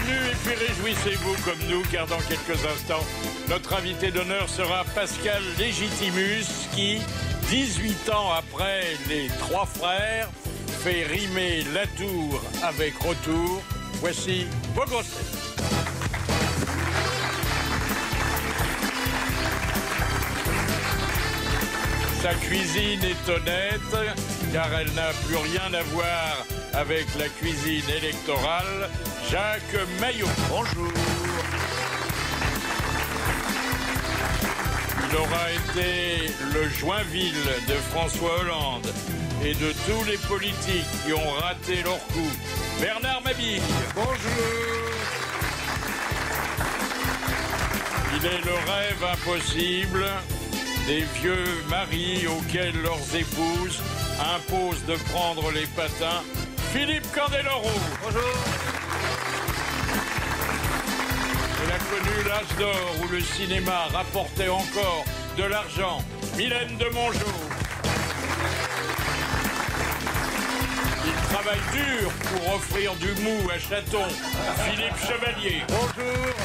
bienvenue et puis réjouissez-vous comme nous, car dans quelques instants, notre invité d'honneur sera Pascal Légitimus, qui, 18 ans après les trois frères, fait rimer La Tour avec Retour. Voici vos grosses têtes. Sa cuisine est honnête, car elle n'a plus rien à voir avec la cuisine électorale. Jacques Maillot. Bonjour. Il aura été le Joinville de François Hollande et de tous les politiques qui ont raté leur coup. Bernard Mabille. Bonjour. Il est le rêve impossible des vieux maris auxquels leurs épouses imposent de prendre les patins. Philippe Candeloro. Bonjour. Il a connu l'âge d'or où le cinéma rapportait encore de l'argent. Mylène de Mongeau. Il travaille dur pour offrir du mou à Chaton. Philippe Chevalier. Bonjour.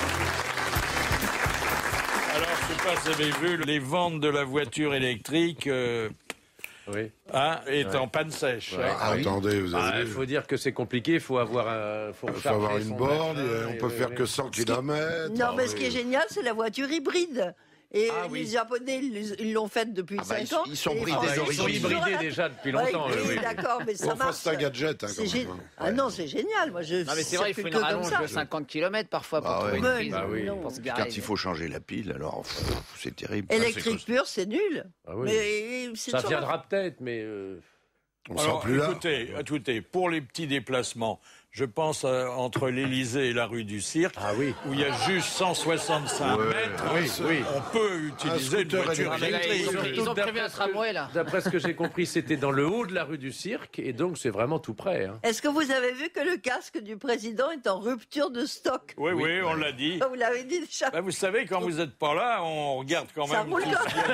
Alors, je ne sais pas si vous avez vu, les ventes de la voiture électrique Oui. est en panne sèche. Ouais. Ah, oui. Attendez, vous Il avez vu. faut dire que c'est compliqué, il faut avoir Il faut avoir une borne, on peut faire que 100 km. Non, mais ce qui est génial, c'est la voiture hybride. Et Ah, les oui. Japonais, ils l'ont faite depuis 5 ans. ils sont et les bridés Français, d'origine. Ils sont toujours hybridés là. déjà depuis Ouais, longtemps. oui, oui. d'accord, mais ça Enfin, marche. c'est un gadget, hein, C'est quand gé- même. Ah non, c'est génial. Moi, je Non, mais c'est vrai, il faut circule une que comme rallonge ça. de 50 km parfois pour Ah trouver ouais. une prise. Bah oui. non. Pour se Puis garer. quand il faut changer la pile, alors c'est terrible. Électrique pure, c'est nul. Ah oui. Mais c'est Ça toujours- viendra peut-être, mais On sera Alors, plus là. écoutez, pour les petits déplacements, je pense entre l'Élysée et la rue du Cirque, Ah oui. où il y a juste 165 Ouais. mètres, Oui, oui. on peut utiliser une scooter voiture Ah, mais là, électrique. ils ont prévu un tramway, là. D'après ce que j'ai compris, c'était dans le haut de la rue du Cirque, et donc c'est vraiment tout près. Hein. Est-ce que vous avez vu que le casque du président est en rupture de stock? Oui, on l'a dit. Vous l'avez dit déjà. Bah, vous savez, quand vous n'êtes pas là, on regarde quand Ça même roule tout ce qu'il y a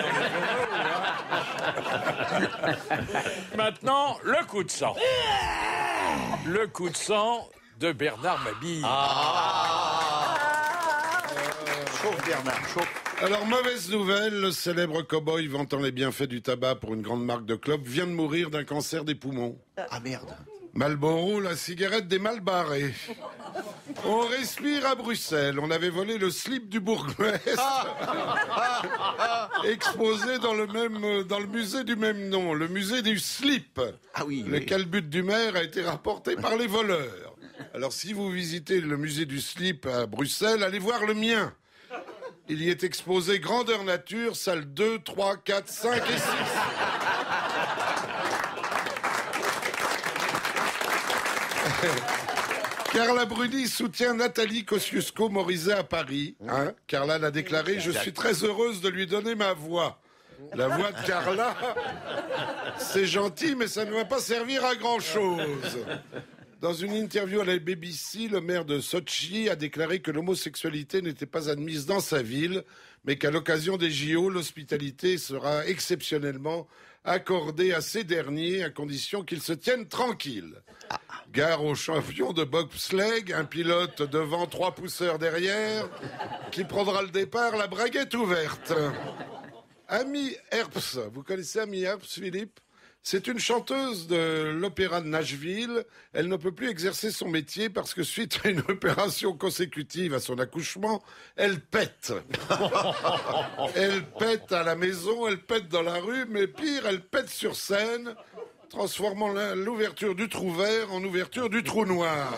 dans les journaux, hein. Maintenant, le coup de sang. Le coup de sang de Bernard Mabille. Chauffe Bernard, chauffe. Alors, mauvaise nouvelle, le célèbre cow-boy vantant les bienfaits du tabac pour une grande marque de clopes vient de mourir d'un cancer des poumons. Ah merde. Marlboro, la cigarette des mal barrés. On respire à Bruxelles. On avait volé le slip du bourgmestre, exposé dans le musée du même nom, le musée du slip. Ah oui. Le calbut du maire a été rapporté par les voleurs. Alors, si vous visitez le musée du slip à Bruxelles, allez voir le mien. Il y est exposé grandeur nature, salle 2, 3, 4, 5 et 6. Carla Bruni soutient Nathalie Kosciusko-Morizet à Paris. Hein, Carla l'a déclaré, je suis très heureuse de lui donner ma voix. La voix de Carla, c'est gentil, mais ça ne va pas servir à grand-chose. Dans une interview à la BBC, le maire de Sochi a déclaré que l'homosexualité n'était pas admise dans sa ville, mais qu'à l'occasion des JO, l'hospitalité sera exceptionnellement accordée à ces derniers, à condition qu'ils se tiennent tranquilles. Gare aux champions de bobsleigh, un pilote devant, 3 pousseurs derrière, qui prendra le départ, la braguette ouverte. Amy Herbst, vous connaissez Amy Herbst, Philippe ? C'est une chanteuse de l'opéra de Nashville. Elle ne peut plus exercer son métier parce que suite à une opération consécutive à son accouchement, elle pète. Elle pète à la maison, elle pète dans la rue, mais pire, elle pète sur scène, transformant l'ouverture du trou vert en ouverture du trou noir.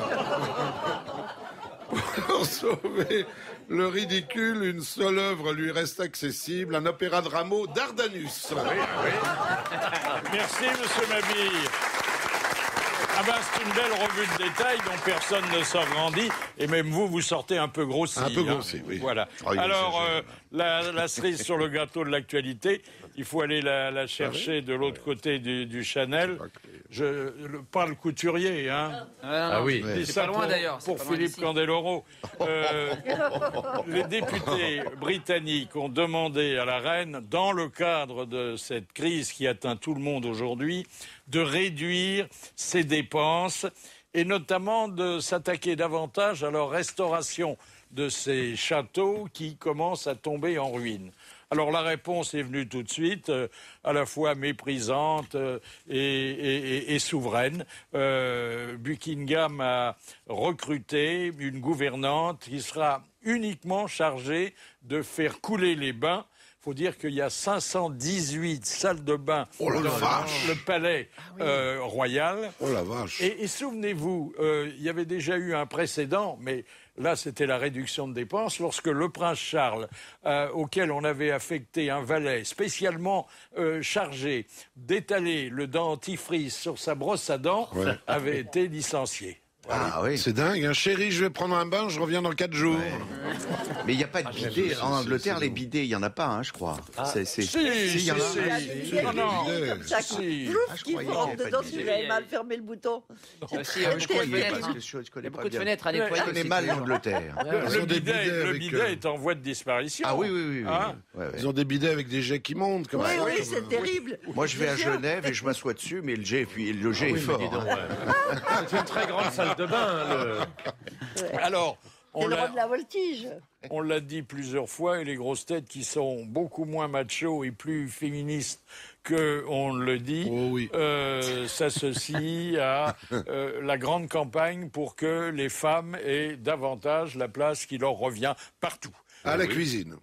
Pour sauver le ridicule, une seule œuvre lui reste accessible, un opéra de Rameau d'Ardanus. Merci, monsieur Mabille. Ah ben, c'est une belle revue de détails dont personne ne s'agrandit. Et même vous, vous sortez un peu grossi. Un peu grossi, oui. Voilà. Oh, il Alors, exagère. la cerise sur le gâteau de l'actualité, il faut aller la chercher de l'autre côté du Chanel. Pas le couturier, hein. Ah oui. Je dis C'est ça pas loin, pour- d'ailleurs, c'est Pour pas loin Philippe d'ici. Candeloro. Les députés britanniques ont demandé à la reine, dans le cadre de cette crise qui atteint tout le monde aujourd'hui, de réduire ses dépenses. et notamment de s'attaquer davantage à leur restauration de ces châteaux qui commencent à tomber en ruine. Alors la réponse est venue tout de suite, à la fois méprisante et souveraine. Buckingham a recruté une gouvernante qui sera uniquement chargée de faire couler les bains. Il faut dire qu'il y a 518 salles de bain Oh la dans vache. le palais royal. Oh la vache. Et souvenez-vous, il y avait déjà eu un précédent, mais là c'était la réduction de dépenses, lorsque le prince Charles, auquel on avait affecté un valet spécialement chargé d'étaler le dentifrice sur sa brosse à dents, avait été licencié. Ah oui. C'est dingue, hein. Chérie, je vais prendre un bain, je reviens dans 4 jours. Mais il n'y a pas de bidet. En Angleterre, les bidets, il n'y en a pas, hein, je crois. Si, il y en a. si. Non, non. Comme ça, Si. plouf, qui croyais rentre qu'il y avait dedans pas de si bidet. vous avez mal fermé le bouton. Je croyais, parce que je Il y connais a pas beaucoup de bien. fenêtres à Je nettoyer. connais aussi. mal l'Angleterre. Ils ont des bidets Le avec, bidet est en voie de disparition. Ah oui, oui, oui. oui. Hein Ouais, ouais. Ils ont des bidets avec des jets qui montent. Comme Oui, ça. oui, c'est terrible. Moi, je vais à Genève et je m'assois dessus, mais le jet est fort. hein. C'est une très grande salle de bain. Alors, C'est le roi de la voltige. on l'a dit plusieurs fois, et les grosses têtes qui sont beaucoup moins machos et plus féministes qu'on le dit, Oh oui. s'associent à la grande campagne pour que les femmes aient davantage la place qui leur revient partout. À la cuisine.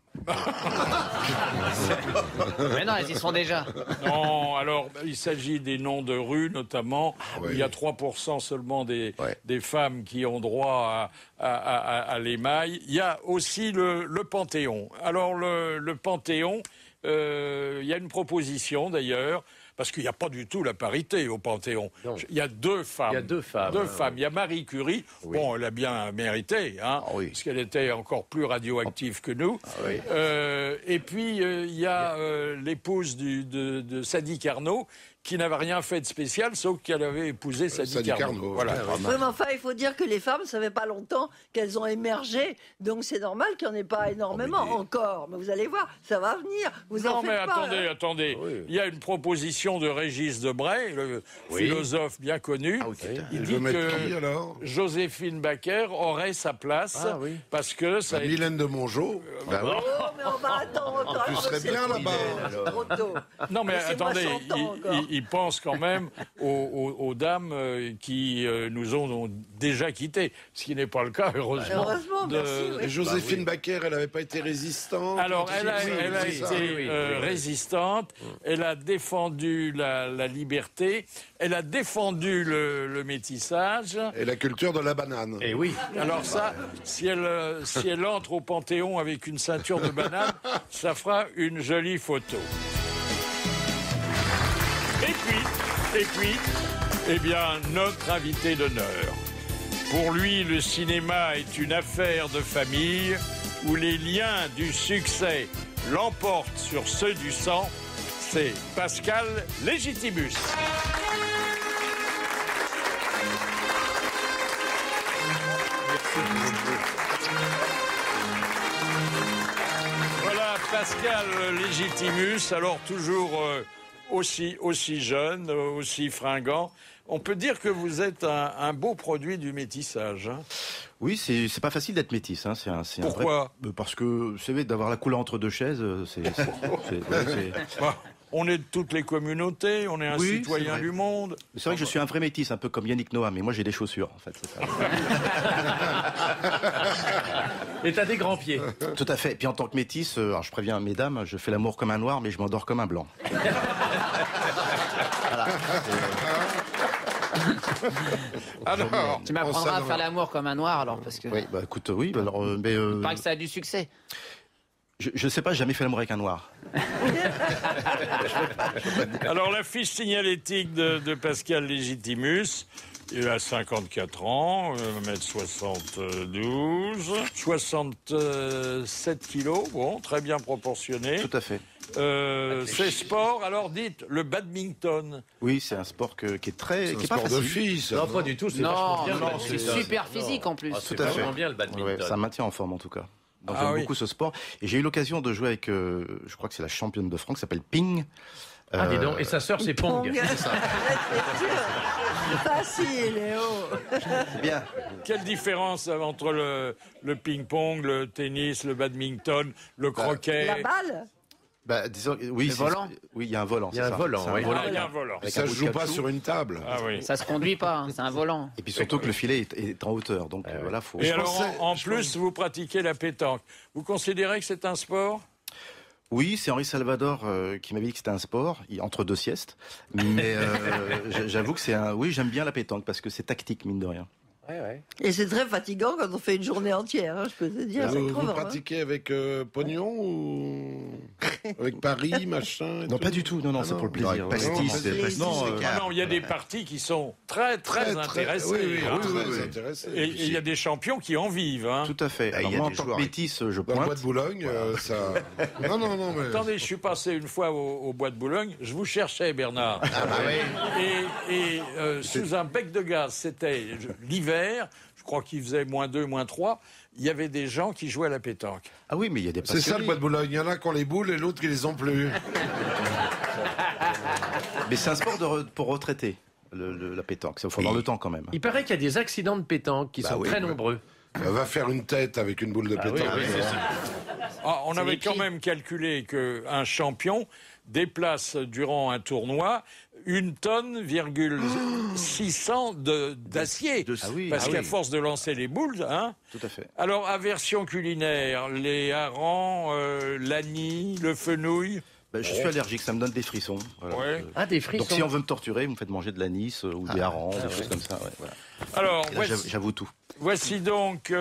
Mais non, elles y sont déjà. Non, alors il s'agit des noms de rues notamment. oui. Il y a 3% seulement des Ouais. femmes qui ont droit à l'émail. Il y a aussi le Panthéon. Alors le Panthéon, il y a une proposition d'ailleurs, parce qu'il n'y a pas du tout la parité au Panthéon. Non. Il y a deux femmes. Il y a deux femmes. Deux femmes. Il y a Marie Curie. Oui. Bon, elle a bien mérité, hein, Ah oui. parce qu'elle était encore plus radioactive que nous. oui. Et puis, il y a l'épouse de Sadi Carnot, qui n'avait rien fait de spécial, sauf qu'elle avait épousé Sadi Sadi Carnot. Carnot, Voilà. Oui, mais enfin, il faut dire que les femmes, ça fait pas longtemps qu'elles ont émergé, donc c'est normal qu'il n'y en ait pas énormément encore. Mais vous allez voir, ça va venir. Vous Non, en mais faites pas. attendez, hein. attendez. Oui. Il y a une proposition de Régis Debray, le philosophe bien connu. Ah oui, putain. Il Je dit vais mettre qui que alors Joséphine Baker aurait sa place, Ah oui. parce que ça a été- Mylène de Mongeau. Bah oui. Oh, mais on va attendre encore. Tu serais bien là-bas. Trop tôt. Non, mais Laissez-moi attendez, 100 ans encore. il pense quand même aux dames qui nous ont déjà quittés, ce qui n'est pas le cas, heureusement. Heureusement, merci, oui. Et Joséphine Baker, elle n'avait pas été résistante. Alors, elle a c'est ça. été résistante, elle a défendu la liberté, elle a défendu le métissage. Et la culture de la banane. Et oui. Alors ça, si elle entre au Panthéon avec une ceinture de banane, ça fera une jolie photo. Et puis, eh bien, notre invité d'honneur. Pour lui, le cinéma est une affaire de famille où les liens du succès l'emportent sur ceux du sang. C'est Pascal Légitimus. Voilà Pascal Légitimus, alors toujours aussi jeune, aussi fringant. On peut dire que vous êtes un beau produit du métissage. Hein. Oui, c'est pas facile d'être métis. Hein. C'est un Pourquoi vrai... Parce que, vous savez, d'avoir la couleur entre deux chaises, Bah, on est de toutes les communautés, on est un Oui, c'est citoyen vrai. du monde. C'est vrai que je suis un vrai métis, un peu comme Yannick Noah, mais moi j'ai des chaussures, en fait. C'est ça. Et t'as des grands pieds. Tout à fait. Et puis en tant que métis, alors je préviens mesdames, je fais l'amour comme un noir, mais je m'endors comme un blanc. Voilà. Alors, Tu m'apprendras à faire l'amour comme un noir, alors, parce que... Oui, bah écoute, oui. Alors, mais, Il paraît que ça a du succès. je sais pas, j'ai jamais fait l'amour avec un noir. alors la fiche signalétique de Pascal Légitimus, il a 54 ans, 1m72, 67 kilos, bon, très bien proportionné. Tout à fait. C'est sport, alors dites, le badminton. Oui, c'est un sport qui est très... C'est qui un est pas sport de facile. filles, ça. Non, pas du tout. C'est Non, vachement bien, le non, badminton. c'est super Non. physique, en plus. Ah, c'est Tout à fait. vraiment bien le badminton. Ouais, ça maintient en forme en tout cas. Donc Ah j'aime oui. beaucoup ce sport. Et j'ai eu l'occasion de jouer avec, je crois que c'est la championne de France, qui s'appelle Ping. Ah, dis donc. Et sa sœur, c'est Pong. C'est sûr. Facile, Léo. C'est bien. Quelle différence entre le ping-pong, le tennis, le badminton, le croquet? La balle. Bah, disons, oui, Le volant. Oui, il y a un volant. Il y a un volant, oui. Ah, il y a un volant. Avec Ça un se bout de joue pas caoutchouc. sur une table. Ah oui. Ça se conduit pas, hein, c'est un volant. Et puis surtout que le filet est en hauteur. Donc voilà, faut. Et alors, pensais- en plus, vous pratiquez la pétanque. Vous considérez que c'est un sport? Oui, c'est Henri Salvador qui m'avait dit que c'était un sport, entre deux siestes. Mais j'avoue que c'est un. Oui, j'aime bien la pétanque parce que c'est tactique, mine de rien. Et c'est très fatigant quand on fait une journée entière, hein, je peux te dire. C'est Vous crevant, hein. pratiquez avec pognon ou avec Paris, machin et Non, tout pas du tout. Non, non, Ah c'est non. pour le plaisir. Non, avec pastis, Ouais. pastis, Non, c'est Ah non, il y a des parties qui sont très, très intéressées. Oui, oui, hein. très intéressées. Et il y a des champions qui en vivent. Hein. Tout à fait. Ah, Alors il y a moi, en des tant que joueurs. métis, je Dans le bois pointe. de Boulogne, ça. Non, non, non, mais. Attendez, je suis passé une fois au bois de Boulogne. Je vous cherchais, Bernard. Ah bah oui. Et sous un bec de gaz, c'était l'hiver. Je crois qu'il faisait -2, -3. Il y avait des gens qui jouaient à la pétanque. Ah oui, mais il y a des C'est ça le passionnés. bois de Boulogne. Il y en a qui ont les boules et l'autre qui les ont plus. Mais c'est un sport pour retraités, la pétanque. Ça faut dans le temps quand même. Il paraît qu'il y a des accidents de pétanque qui sont oui, très ouais. nombreux. Va faire une tête avec une boule de pétanque. oui, c'est ça. Ah, on avait les quand pieds. même calculé qu'un champion déplace durant un tournoi 1,6 tonne d'acier. Ah oui, Parce ah qu'à oui. force de lancer les boules, hein. Tout à fait. Alors, aversion culinaire, les harengs, l'anis, le fenouil. Bah, je suis allergique, ça me donne des frissons. Voilà. Ouais. Ah, des frissons. Donc si on veut me torturer, vous me faites manger de l'anis ou des harengs, des choses comme ça. Ouais, voilà. Alors, Et là, j'avoue tout. voici donc,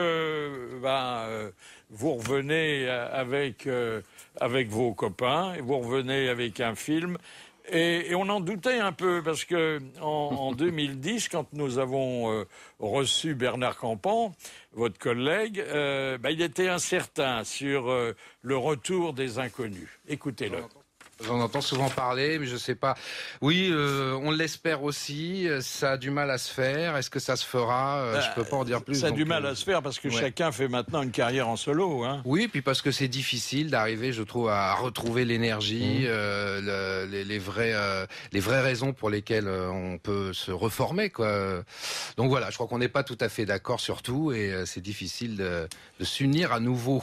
vous revenez avec vos copains, et vous revenez avec un film. Et on en doutait un peu, parce que en 2010, quand nous avons reçu Bernard Campan, votre collègue, il était incertain sur le retour des Inconnus. Écoutez-le. J'en entends souvent parler, mais je sais pas. Oui, on l'espère aussi. Ça a du mal à se faire. Est-ce que ça se fera? Je peux pas en dire plus. Ça a du donc, mal à se faire, parce que ouais. chacun fait maintenant une carrière en solo. Hein. Oui, puis parce que c'est difficile d'arriver, je trouve, à retrouver l'énergie, les vraies raisons pour lesquelles on peut se reformer, quoi. Donc voilà, je crois qu'on n'est pas tout à fait d'accord sur tout, et c'est difficile de s'unir à nouveau.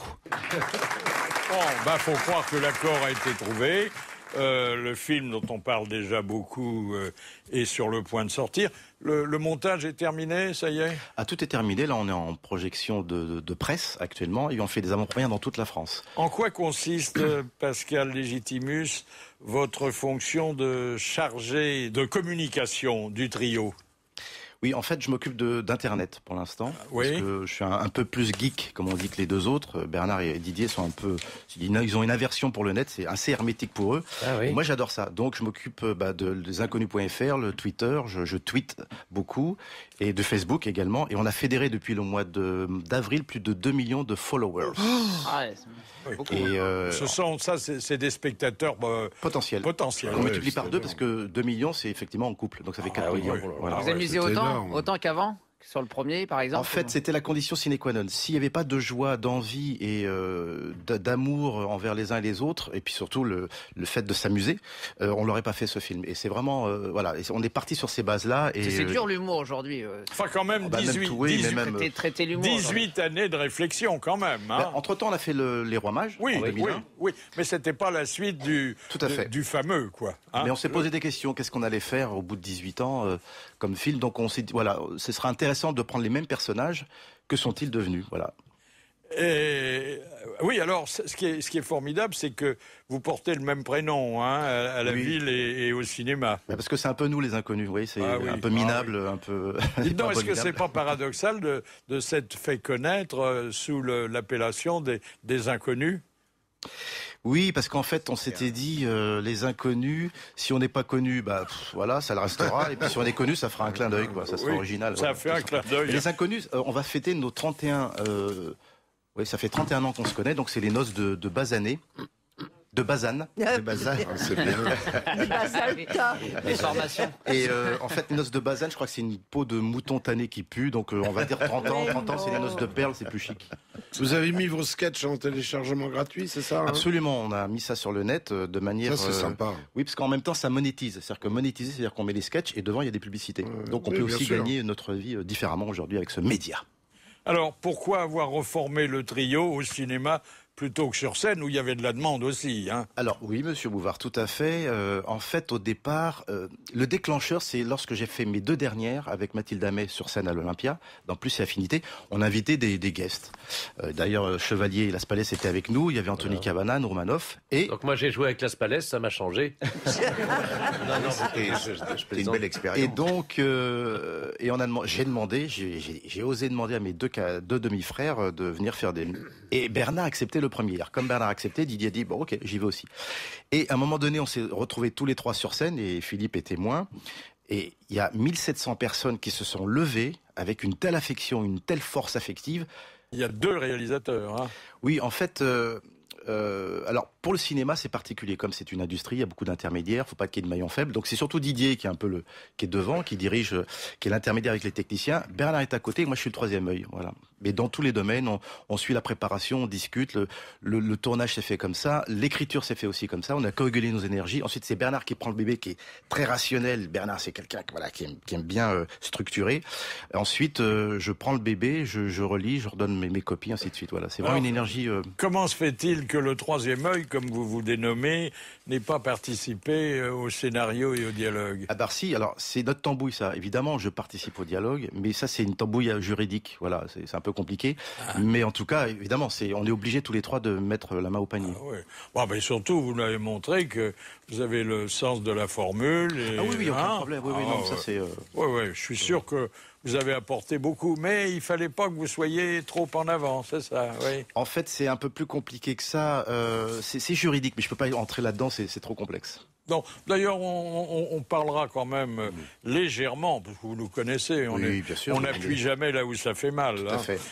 Bon, faut croire que l'accord a été trouvé. Le film dont on parle déjà beaucoup est sur le point de sortir. Le montage est terminé, ça y est? Ah, tout est terminé. Là, on est en projection de presse actuellement et on fait des avant-premières dans toute la France. En quoi consiste, Pascal Légitimus, votre fonction de chargé de communication du trio? Oui, en fait, je m'occupe d'Internet pour l'instant. Oui. Parce que je suis un peu plus geek, comme on dit, que les deux autres. Bernard et Didier sont un peu... Ils ont une aversion pour le net, c'est assez hermétique pour eux. Ah oui. Et moi, j'adore ça. Donc, je m'occupe des inconnus.fr, le Twitter, je tweete beaucoup, et de Facebook également. Et on a fédéré depuis le mois d'avril plus de 2 millions de followers. Ah ouais, Et C'est des spectateurs potentiel. potentiels. On Ouais, multiplie par c'est 2 énorme. parce que 2 millions, c'est effectivement en couple. Donc ça fait 4 oui, millions. oui. Voilà. vous amusez c'est autant, énorme. autant qu'avant? Sur le premier, par exemple? En fait, c'était la condition sine qua non. S'il n'y avait pas de joie, d'envie et d'amour envers les uns et les autres, et puis surtout le fait de s'amuser, on l'aurait pas fait ce film. Et c'est vraiment, voilà, et on est parti sur ces bases-là. Et C'est dur l'humour aujourd'hui. Enfin, quand même, bah, même 18, tout, oui, mais même, Traiter l'humour. aujourd'hui. 18 années de réflexion, quand même. Hein. entre-temps, on a fait les Rois Mages Oui, en oui, 2001. oui, mais c'était pas la suite Tout à fait. du fameux, quoi. Hein. Mais on s'est posé des questions. Qu'est-ce qu'on allait faire au bout de 18 ans comme film? Donc on s'est dit, voilà, ce sera intéressant de prendre les mêmes personnages. Que sont-ils devenus? Voilà. Et, oui, alors, ce qui est formidable, c'est que vous portez le même prénom hein, à la Oui. ville et au cinéma. Bah, parce que c'est un peu nous les inconnus, vous voyez, c'est Ah oui. un peu minable, un peu... Dites donc, pas est-ce que c'est abominable. pas paradoxal de s'être fait connaître sous l'appellation des inconnus? Oui, parce qu'en fait, on s'était dit, les inconnus, si on n'est pas connu, voilà, ça le restera. Et puis si on est connu, ça fera un clin d'œil, quoi. Ça sera Oui, original. ça voilà. fait un clin d'œil. Et les inconnus, on va fêter nos 31... oui, ça fait 31 ans qu'on se connaît, donc c'est les noces de bas année. de Bazane. C'est Bazane, c'est bien. Les basaltas. Les formations. Et en fait, les noces de Bazane, je crois que c'est une peau de mouton tanné qui pue. Donc on va dire 30 ans, c'est les noces de perles, c'est plus chic. Vous avez mis vos sketchs en téléchargement gratuit, c'est ça, hein? Absolument, on a mis ça sur le net de manière... Ça, c'est sympa. Oui, parce qu'en même temps, ça monétise. C'est-à-dire que monétiser, c'est-à-dire qu'on met les sketchs et devant, il y a des publicités. Donc on oui, peut bien aussi sûr. gagner notre vie différemment aujourd'hui avec ce média. Alors, pourquoi avoir reformé le trio au cinéma plutôt que sur scène où il y avait de la demande aussi, hein? Alors oui, monsieur Bouvard, tout à fait. En fait, au départ, le déclencheur, c'est lorsque j'ai fait mes 2 dernières avec Mathilde Amet sur scène à l'Olympia, dans Plus et Affinité, on invitait des guests. D'ailleurs, Chevalier et Las Palais étaient avec nous, il y avait Anthony Cavana, Roumanoff, et... Donc moi j'ai joué avec Las Palais, ça m'a changé. non, C'était une belle expérience. Et donc, j'ai osé demander à mes 2 demi-frères de venir faire des... Et Bernard acceptait le premier. Alors, comme Bernard acceptait, Didier a dit, bon ok, j'y vais aussi. Et à un moment donné, on s'est retrouvés tous les 3 sur scène, et Philippe est témoin. Et il y a 1700 personnes qui se sont levées avec une telle affection, une telle force affective. Il y a 2 réalisateurs, hein? Oui, en fait... alors pour le cinéma c'est particulier, comme c'est une industrie, il y a beaucoup d'intermédiaires, faut pas qu'il y ait de maillon faible. Donc c'est surtout Didier qui est un peu qui est devant, qui dirige, qui est l'intermédiaire avec les techniciens. Bernard est à côté, moi je suis le 3e œil, voilà. Mais dans tous les domaines, on suit la préparation, on discute, le tournage s'est fait comme ça, l'écriture s'est fait aussi comme ça, on a coagulé nos énergies. Ensuite c'est Bernard qui prend le bébé, qui est très rationnel. Bernard c'est quelqu'un qui aime bien structurer. Ensuite je prends le bébé, je relis, je redonne mes copies, ainsi de suite. Voilà, c'est vraiment une énergie. Comment se fait-il que le 3e œil, comme vous vous dénommez, n'ait pas participé au scénario et au dialogue? Ah bah si, alors c'est notre tambouille ça. Évidemment, je participe au dialogue, mais ça c'est une tambouille juridique. Voilà, c'est un peu compliqué. Mais en tout cas, évidemment, on est obligés tous les 3 de mettre la main au panier. Ah ouais. Bon, mais surtout, vous l'avez montré que vous avez le sens de la formule. Et, Ah oui, aucun problème. Oui, non, ça c'est... Oui, je suis sûr que vous avez apporté beaucoup, mais il fallait pas que vous soyez trop en avant, c'est ça, oui. En fait, c'est un peu plus compliqué que ça. C'est juridique, mais je peux pas entrer là-dedans, c'est trop complexe. Non, d'ailleurs, on parlera quand même légèrement, parce que vous nous connaissez. Oui, bien sûr. On n'appuie jamais là où ça fait mal. Tout à fait.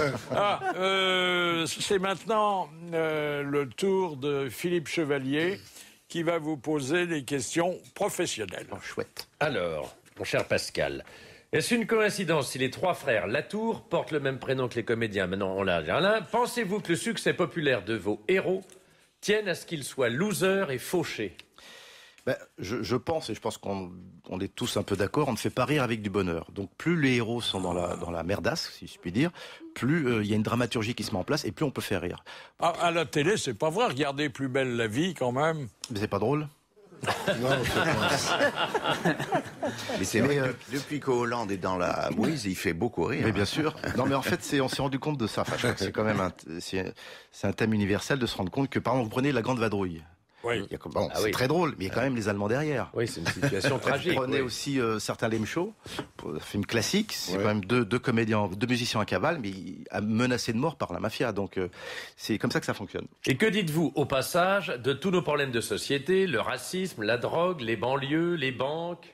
C'est maintenant le tour de Philippe Chevalier qui va vous poser des questions professionnelles. Oh, chouette. Alors, mon cher Pascal, est-ce une coïncidence si les 3 frères Latour portent le même prénom que les comédiens? Maintenant, on l'a. Alain, pensez-vous que le succès populaire de vos héros tienne à ce qu'ils soient losers et fauchés? Ben, je pense, et je pense qu'on est tous un peu d'accord, on ne fait pas rire avec du bonheur. Donc plus les héros sont dans la merdasse, si je puis dire, plus il y a une dramaturgie qui se met en place et plus on peut faire rire. À la télé, c'est pas vrai. Regardez Plus belle la vie, quand même. Mais c'est pas drôle. Non, c'est pas... Mais c'est vrai que depuis qu'Hollande est dans la mouise, il fait beaucoup rire. Mais bien sûr. Non, mais en fait, on s'est rendu compte de ça. Enfin, je crois que c'est quand même c'est un thème universel de se rendre compte que, par exemple, vous prenez La Grande Vadrouille. Oui. C'est très drôle, mais il y a quand même les Allemands derrière. Oui, c'est une situation tragique. Prenez oui. aussi certains Lame Show, film classique. C'est quand même deux comédiens, 2 musiciens à cavale, mais menacés de mort par la mafia. Donc c'est comme ça que ça fonctionne. Et que dites-vous au passage de tous nos problèmes de société, le racisme, la drogue, les banlieues, les banques?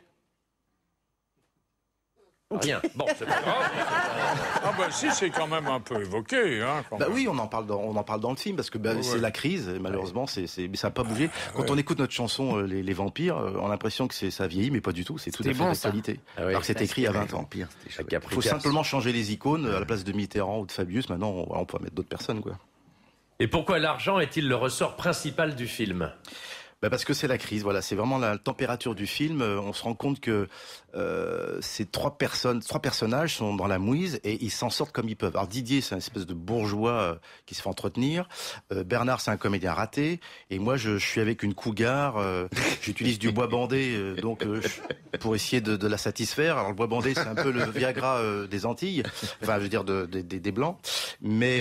Rien. Bon, c'est pas grave. Ah bah si, c'est quand même un peu évoqué. Hein, bah oui, on en parle dans le film, parce que c'est la crise, et malheureusement, mais ça n'a pas bougé. Quand on écoute notre chanson les vampires, on a l'impression que ça vieillit, mais pas du tout, c'est tout à fait d'actualité. Alors que c'est écrit il y a 20 ans. Il faut simplement changer les icônes, à la place de Mitterrand ou de Fabius, maintenant on peut mettre d'autres personnes, quoi. Et pourquoi l'argent est-il le ressort principal du film? Parce que c'est la crise, voilà, c'est vraiment la température du film. On se rend compte que ces 3 personnages sont dans la mouise et ils s'en sortent comme ils peuvent. Alors Didier, c'est une espèce de bourgeois qui se fait entretenir. Bernard, c'est un comédien raté. Et moi, je suis avec une cougar. J'utilise du bois bandé, pour essayer de la satisfaire. Alors le bois bandé, c'est un peu le Viagra des Antilles, enfin, je veux dire des Blancs. Mais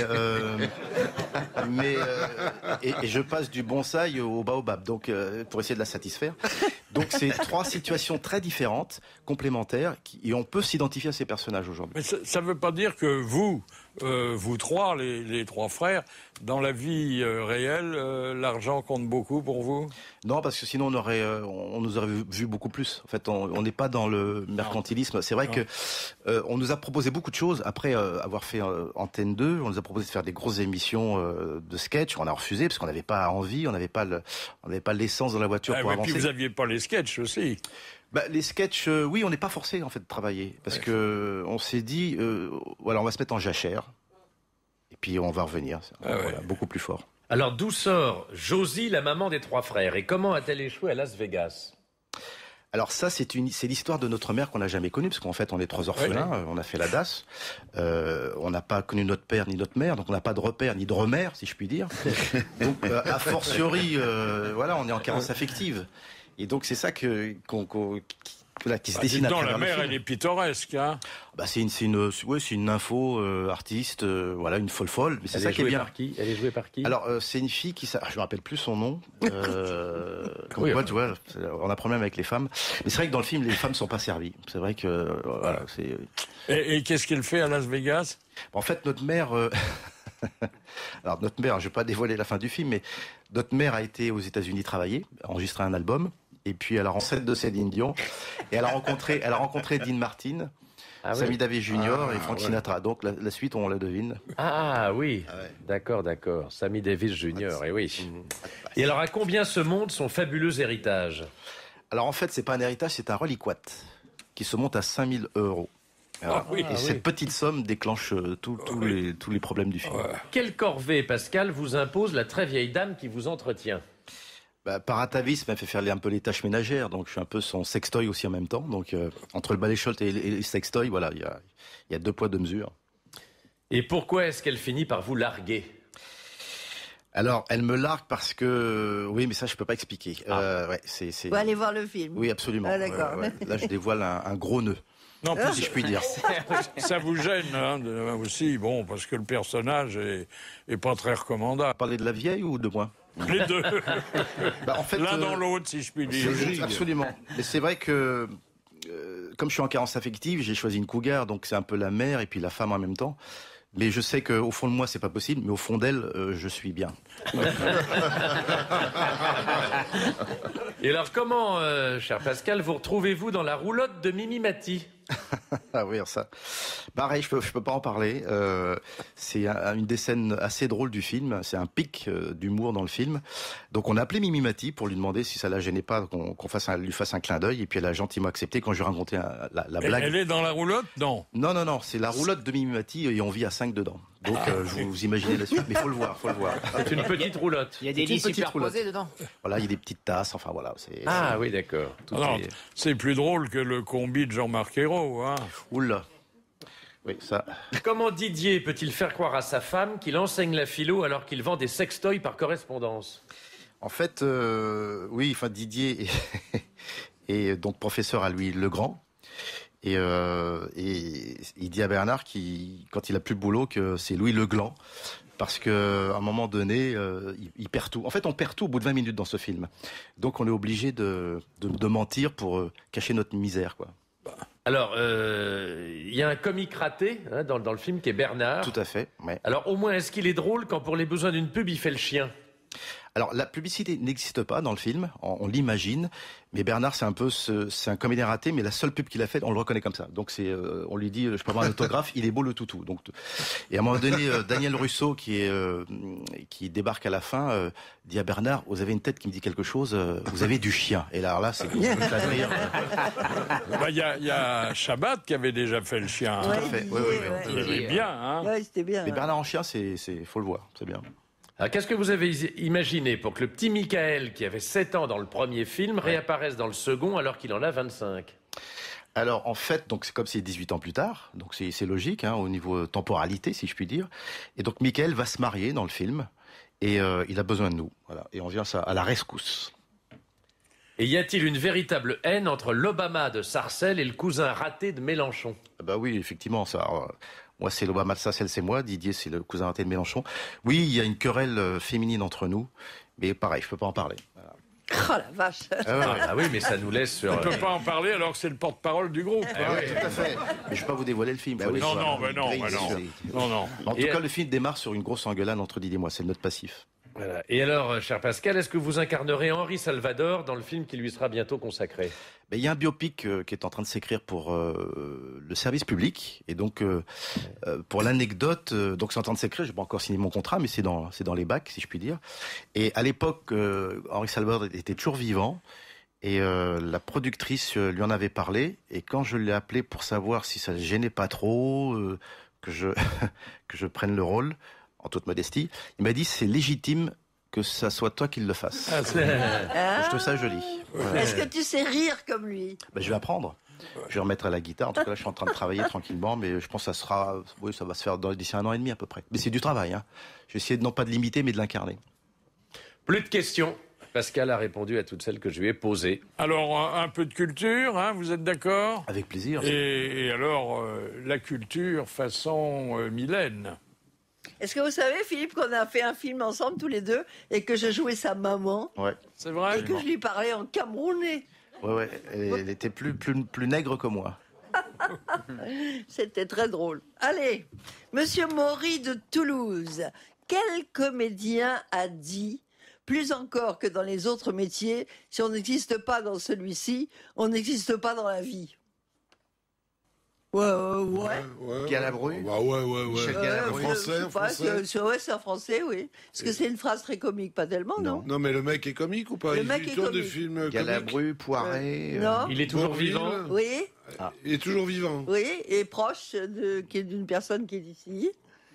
je passe du bonsaï au baobab. Donc pour essayer de la satisfaire. Donc c'est 3 situations très différentes complémentaires et on peut s'identifier à ces personnages aujourd'hui. Mais ça ne veut pas dire que vous trois, les trois frères, dans la vie réelle, l'argent compte beaucoup pour vous? Non, parce que sinon on nous aurait vu beaucoup plus. En fait, on n'est pas dans le mercantilisme. C'est vrai que on nous a proposé beaucoup de choses. Après avoir fait Antenne 2, on nous a proposé de faire des grosses émissions de sketch. On a refusé parce qu'on n'avait pas envie, on n'avait pas l'essence dans la voiture pour avancer. Et puis vous n'aviez pas les sketchs aussi. Les sketchs, oui, on n'est pas forcé en fait de travailler parce que on s'est dit, voilà, on va se mettre en jachère et puis on va revenir, voilà, beaucoup plus fort. Alors d'où sort Josie, la maman des trois frères, et comment a-t-elle échoué à Las Vegas? Alors ça, c'est l'histoire de notre mère qu'on n'a jamais connue, parce qu'en fait, on est trois orphelins, on a fait la DAS, on n'a pas connu notre père ni notre mère, donc on n'a pas de repère ni de remère, si je puis dire. Donc, a fortiori, voilà, on est en carence affective. Et donc c'est ça qui se dessine à travers la mère, le film. elle est pittoresque, hein. C'est une info artiste, voilà, une folle, mais c'est ça qui est bien. Elle est jouée par qui? Alors c'est une fille je me rappelle plus son nom. Comme quoi, tu vois, on a problème avec les femmes. Mais c'est vrai que dans le film, les femmes sont pas servies. C'est vrai que voilà, c'est. Et qu'est-ce qu'elle fait à Las Vegas? En fait, notre mère. Alors notre mère, je vais pas dévoiler la fin du film, mais notre mère a été aux États-Unis travailler, enregistrer un album. Et puis elle a rencontré de Céline Dion et elle a rencontré Dean Martin, Sammy Davis Jr. et Frank Sinatra. Donc la suite, on la devine. Ah oui, d'accord. Sammy Davis Jr. Et oui. Et alors à combien se monte son fabuleux héritage? Alors en fait, c'est pas un héritage, c'est un reliquat qui se monte à 5 000 €. Cette petite somme déclenche tous les problèmes du film. Quelle corvée, Pascal, vous impose la très vieille dame qui vous entretient? Par atavisme, elle fait faire un peu les tâches ménagères, donc je suis un peu son sextoy aussi en même temps. Donc entre le balai Scholt et le sextoy, voilà, il y a 2 poids 2 mesures. Et pourquoi est-ce qu'elle finit par vous larguer? Alors, elle me largue parce que... Oui, mais ça, je peux pas expliquer. Faut aller voir le film. Oui, absolument. Ah, d'accord. Là, je dévoile un gros nœud. Non, si je puis dire. Ça vous gêne aussi, parce que le personnage est pas très recommandable. Parler de la vieille ou de moi? Les deux. En fait, l'un dans l'autre, si je puis dire. Absolument. Mais c'est vrai que, comme je suis en carence affective, j'ai choisi une cougar, donc c'est un peu la mère et puis la femme en même temps. Mais je sais qu'au fond de moi, c'est pas possible, mais au fond d'elle, je suis bien. Et alors, comment, cher Pascal, vous retrouvez-vous dans la roulotte de Mimi Mati? Ah oui, ça. Pareil, je peux pas en parler. C'est une des scènes assez drôles du film. C'est un pic d'humour dans le film. Donc on a appelé Mimi Mati pour lui demander si ça la gênait pas qu'on lui fasse un clin d'œil. Et puis elle a gentiment accepté quand je lui ai raconté la blague. Elle est dans la roulotte? Non. Non. C'est la roulotte de Mimi Mati et on vit à 5 dedans. Donc vous imaginez la suite, mais faut le voir. C'est une petite roulotte. Il y a des lits superposés dedans. Voilà, il y a des petites tasses. Enfin voilà. Oui, d'accord. C'est plus drôle que le combi de Jean-Marc Ayrault, hein. Oula. Oui, ça. Comment Didier peut-il faire croire à sa femme qu'il enseigne la philo alors qu'il vend des sextoys par correspondance? En fait, Didier est donc professeur à Louis le Grand. Et il dit à Bernard, quand il a plus de boulot, que c'est Louis le Gland. Parce qu'à un moment donné, il perd tout. En fait, on perd tout au bout de 20 minutes dans ce film. Donc on est obligé de mentir pour cacher notre misère, quoi. Alors, il y a un comique raté dans le film qui est Bernard. Tout à fait, ouais. Alors, au moins, est-ce qu'il est drôle quand pour les besoins d'une pub, il fait le chien? Alors, la publicité n'existe pas dans le film, on l'imagine, mais Bernard, c'est un comédien raté, mais la seule pub qu'il a faite, on le reconnaît comme ça. Donc, on lui dit, je peux avoir un autographe, il est beau le toutou. Donc, et à un moment donné, Daniel Russo, qui débarque à la fin, dit à Bernard, vous avez une tête qui me dit quelque chose, vous avez du chien. Et là, c'est le cas de rire. Il y a Chabat qui avait déjà fait le chien. Tout à fait, oui. C'était bien, hein. Ouais, c'était bien. Mais Bernard en chien, faut le voir, c'est bien. Alors, qu'est-ce que vous avez imaginé pour que le petit Michael, qui avait 7 ans dans le premier film, réapparaisse dans le second alors qu'il en a 25? Alors, en fait, donc c'est comme c'est 18 ans plus tard, donc c'est logique, au niveau temporalité, si je puis dire. Et donc, Michael va se marier dans le film, et il a besoin de nous. Voilà. Et on vient à la rescousse. Et y a-t-il une véritable haine entre l'Obama de Sarcelles et le cousin raté de Mélenchon? Bah oui, effectivement, ça... Moi, c'est l'Obama de Sarcelles, c'est moi. Didier, c'est le cousin raté de Mélenchon. Oui, il y a une querelle féminine entre nous. Mais pareil, je peux pas en parler. Voilà. Oh la vache. Ah oui, mais ça nous laisse sur... On ne peut pas en parler alors que c'est le porte-parole du groupe. Ah oui, tout à fait. Mais je ne vais pas vous dévoiler le film. Bah oui, Non, non, mais non, mais non. Non, non. En tout cas, le film démarre sur une grosse engueulade entre Didier et moi. C'est notre passif. Voilà. Et alors, cher Pascal, est-ce que vous incarnerez Henri Salvador dans le film qui lui sera bientôt consacré? Il y a un biopic qui est en train de s'écrire pour le service public. Et donc, pour l'anecdote, donc c'est en train de s'écrire. Je n'ai pas encore signé mon contrat, mais c'est dans les bacs, si je puis dire. Et à l'époque, Henri Salvador était toujours vivant. Et la productrice lui en avait parlé. Et quand je l'ai appelé pour savoir si ça ne gênait pas trop que je prenne le rôle, en toute modestie, il m'a dit c'est légitime que ça soit toi qui le fasses. Je trouve ça joli. Voilà. Est-ce que tu sais rire comme lui? Je vais apprendre. Je vais remettre à la guitare. En tout cas, là, je suis en train de travailler tranquillement, mais je pense que ça va se faire d'ici 1 an et demi à peu près. Mais c'est du travail. Hein. Je vais essayer non pas de l'imiter, mais de l'incarner. Plus de questions. Pascal a répondu à toutes celles que je lui ai posées. Alors, un peu de culture, hein, vous êtes d'accord? Avec plaisir. Et alors, la culture façon Mylène. Est-ce que vous savez, Philippe, qu'on a fait un film ensemble tous les deux et que je jouais sa maman Ouais. C'est vrai? et que je lui parlais en camerounais? Ouais. Elle était plus nègre que moi. C'était très drôle. Allez, Monsieur Maury de Toulouse, quel comédien a dit, plus encore que dans les autres métiers, si on n'existe pas dans celui-ci, on n'existe pas dans la vie? Ouais. Galabru. Bah ouais. Michel Galabru. C'est un français. C'est un français, oui. Parce que c'est une phrase très comique, pas tellement, non? Non, mais le mec est comique ou pas? Le Il mec est tourne des comique. films comiques. Galabru, Poiré. Non. Il est toujours Bourvil. vivant? Oui, Il est toujours vivant. oui, et proche qui est d'une personne qui est d'ici.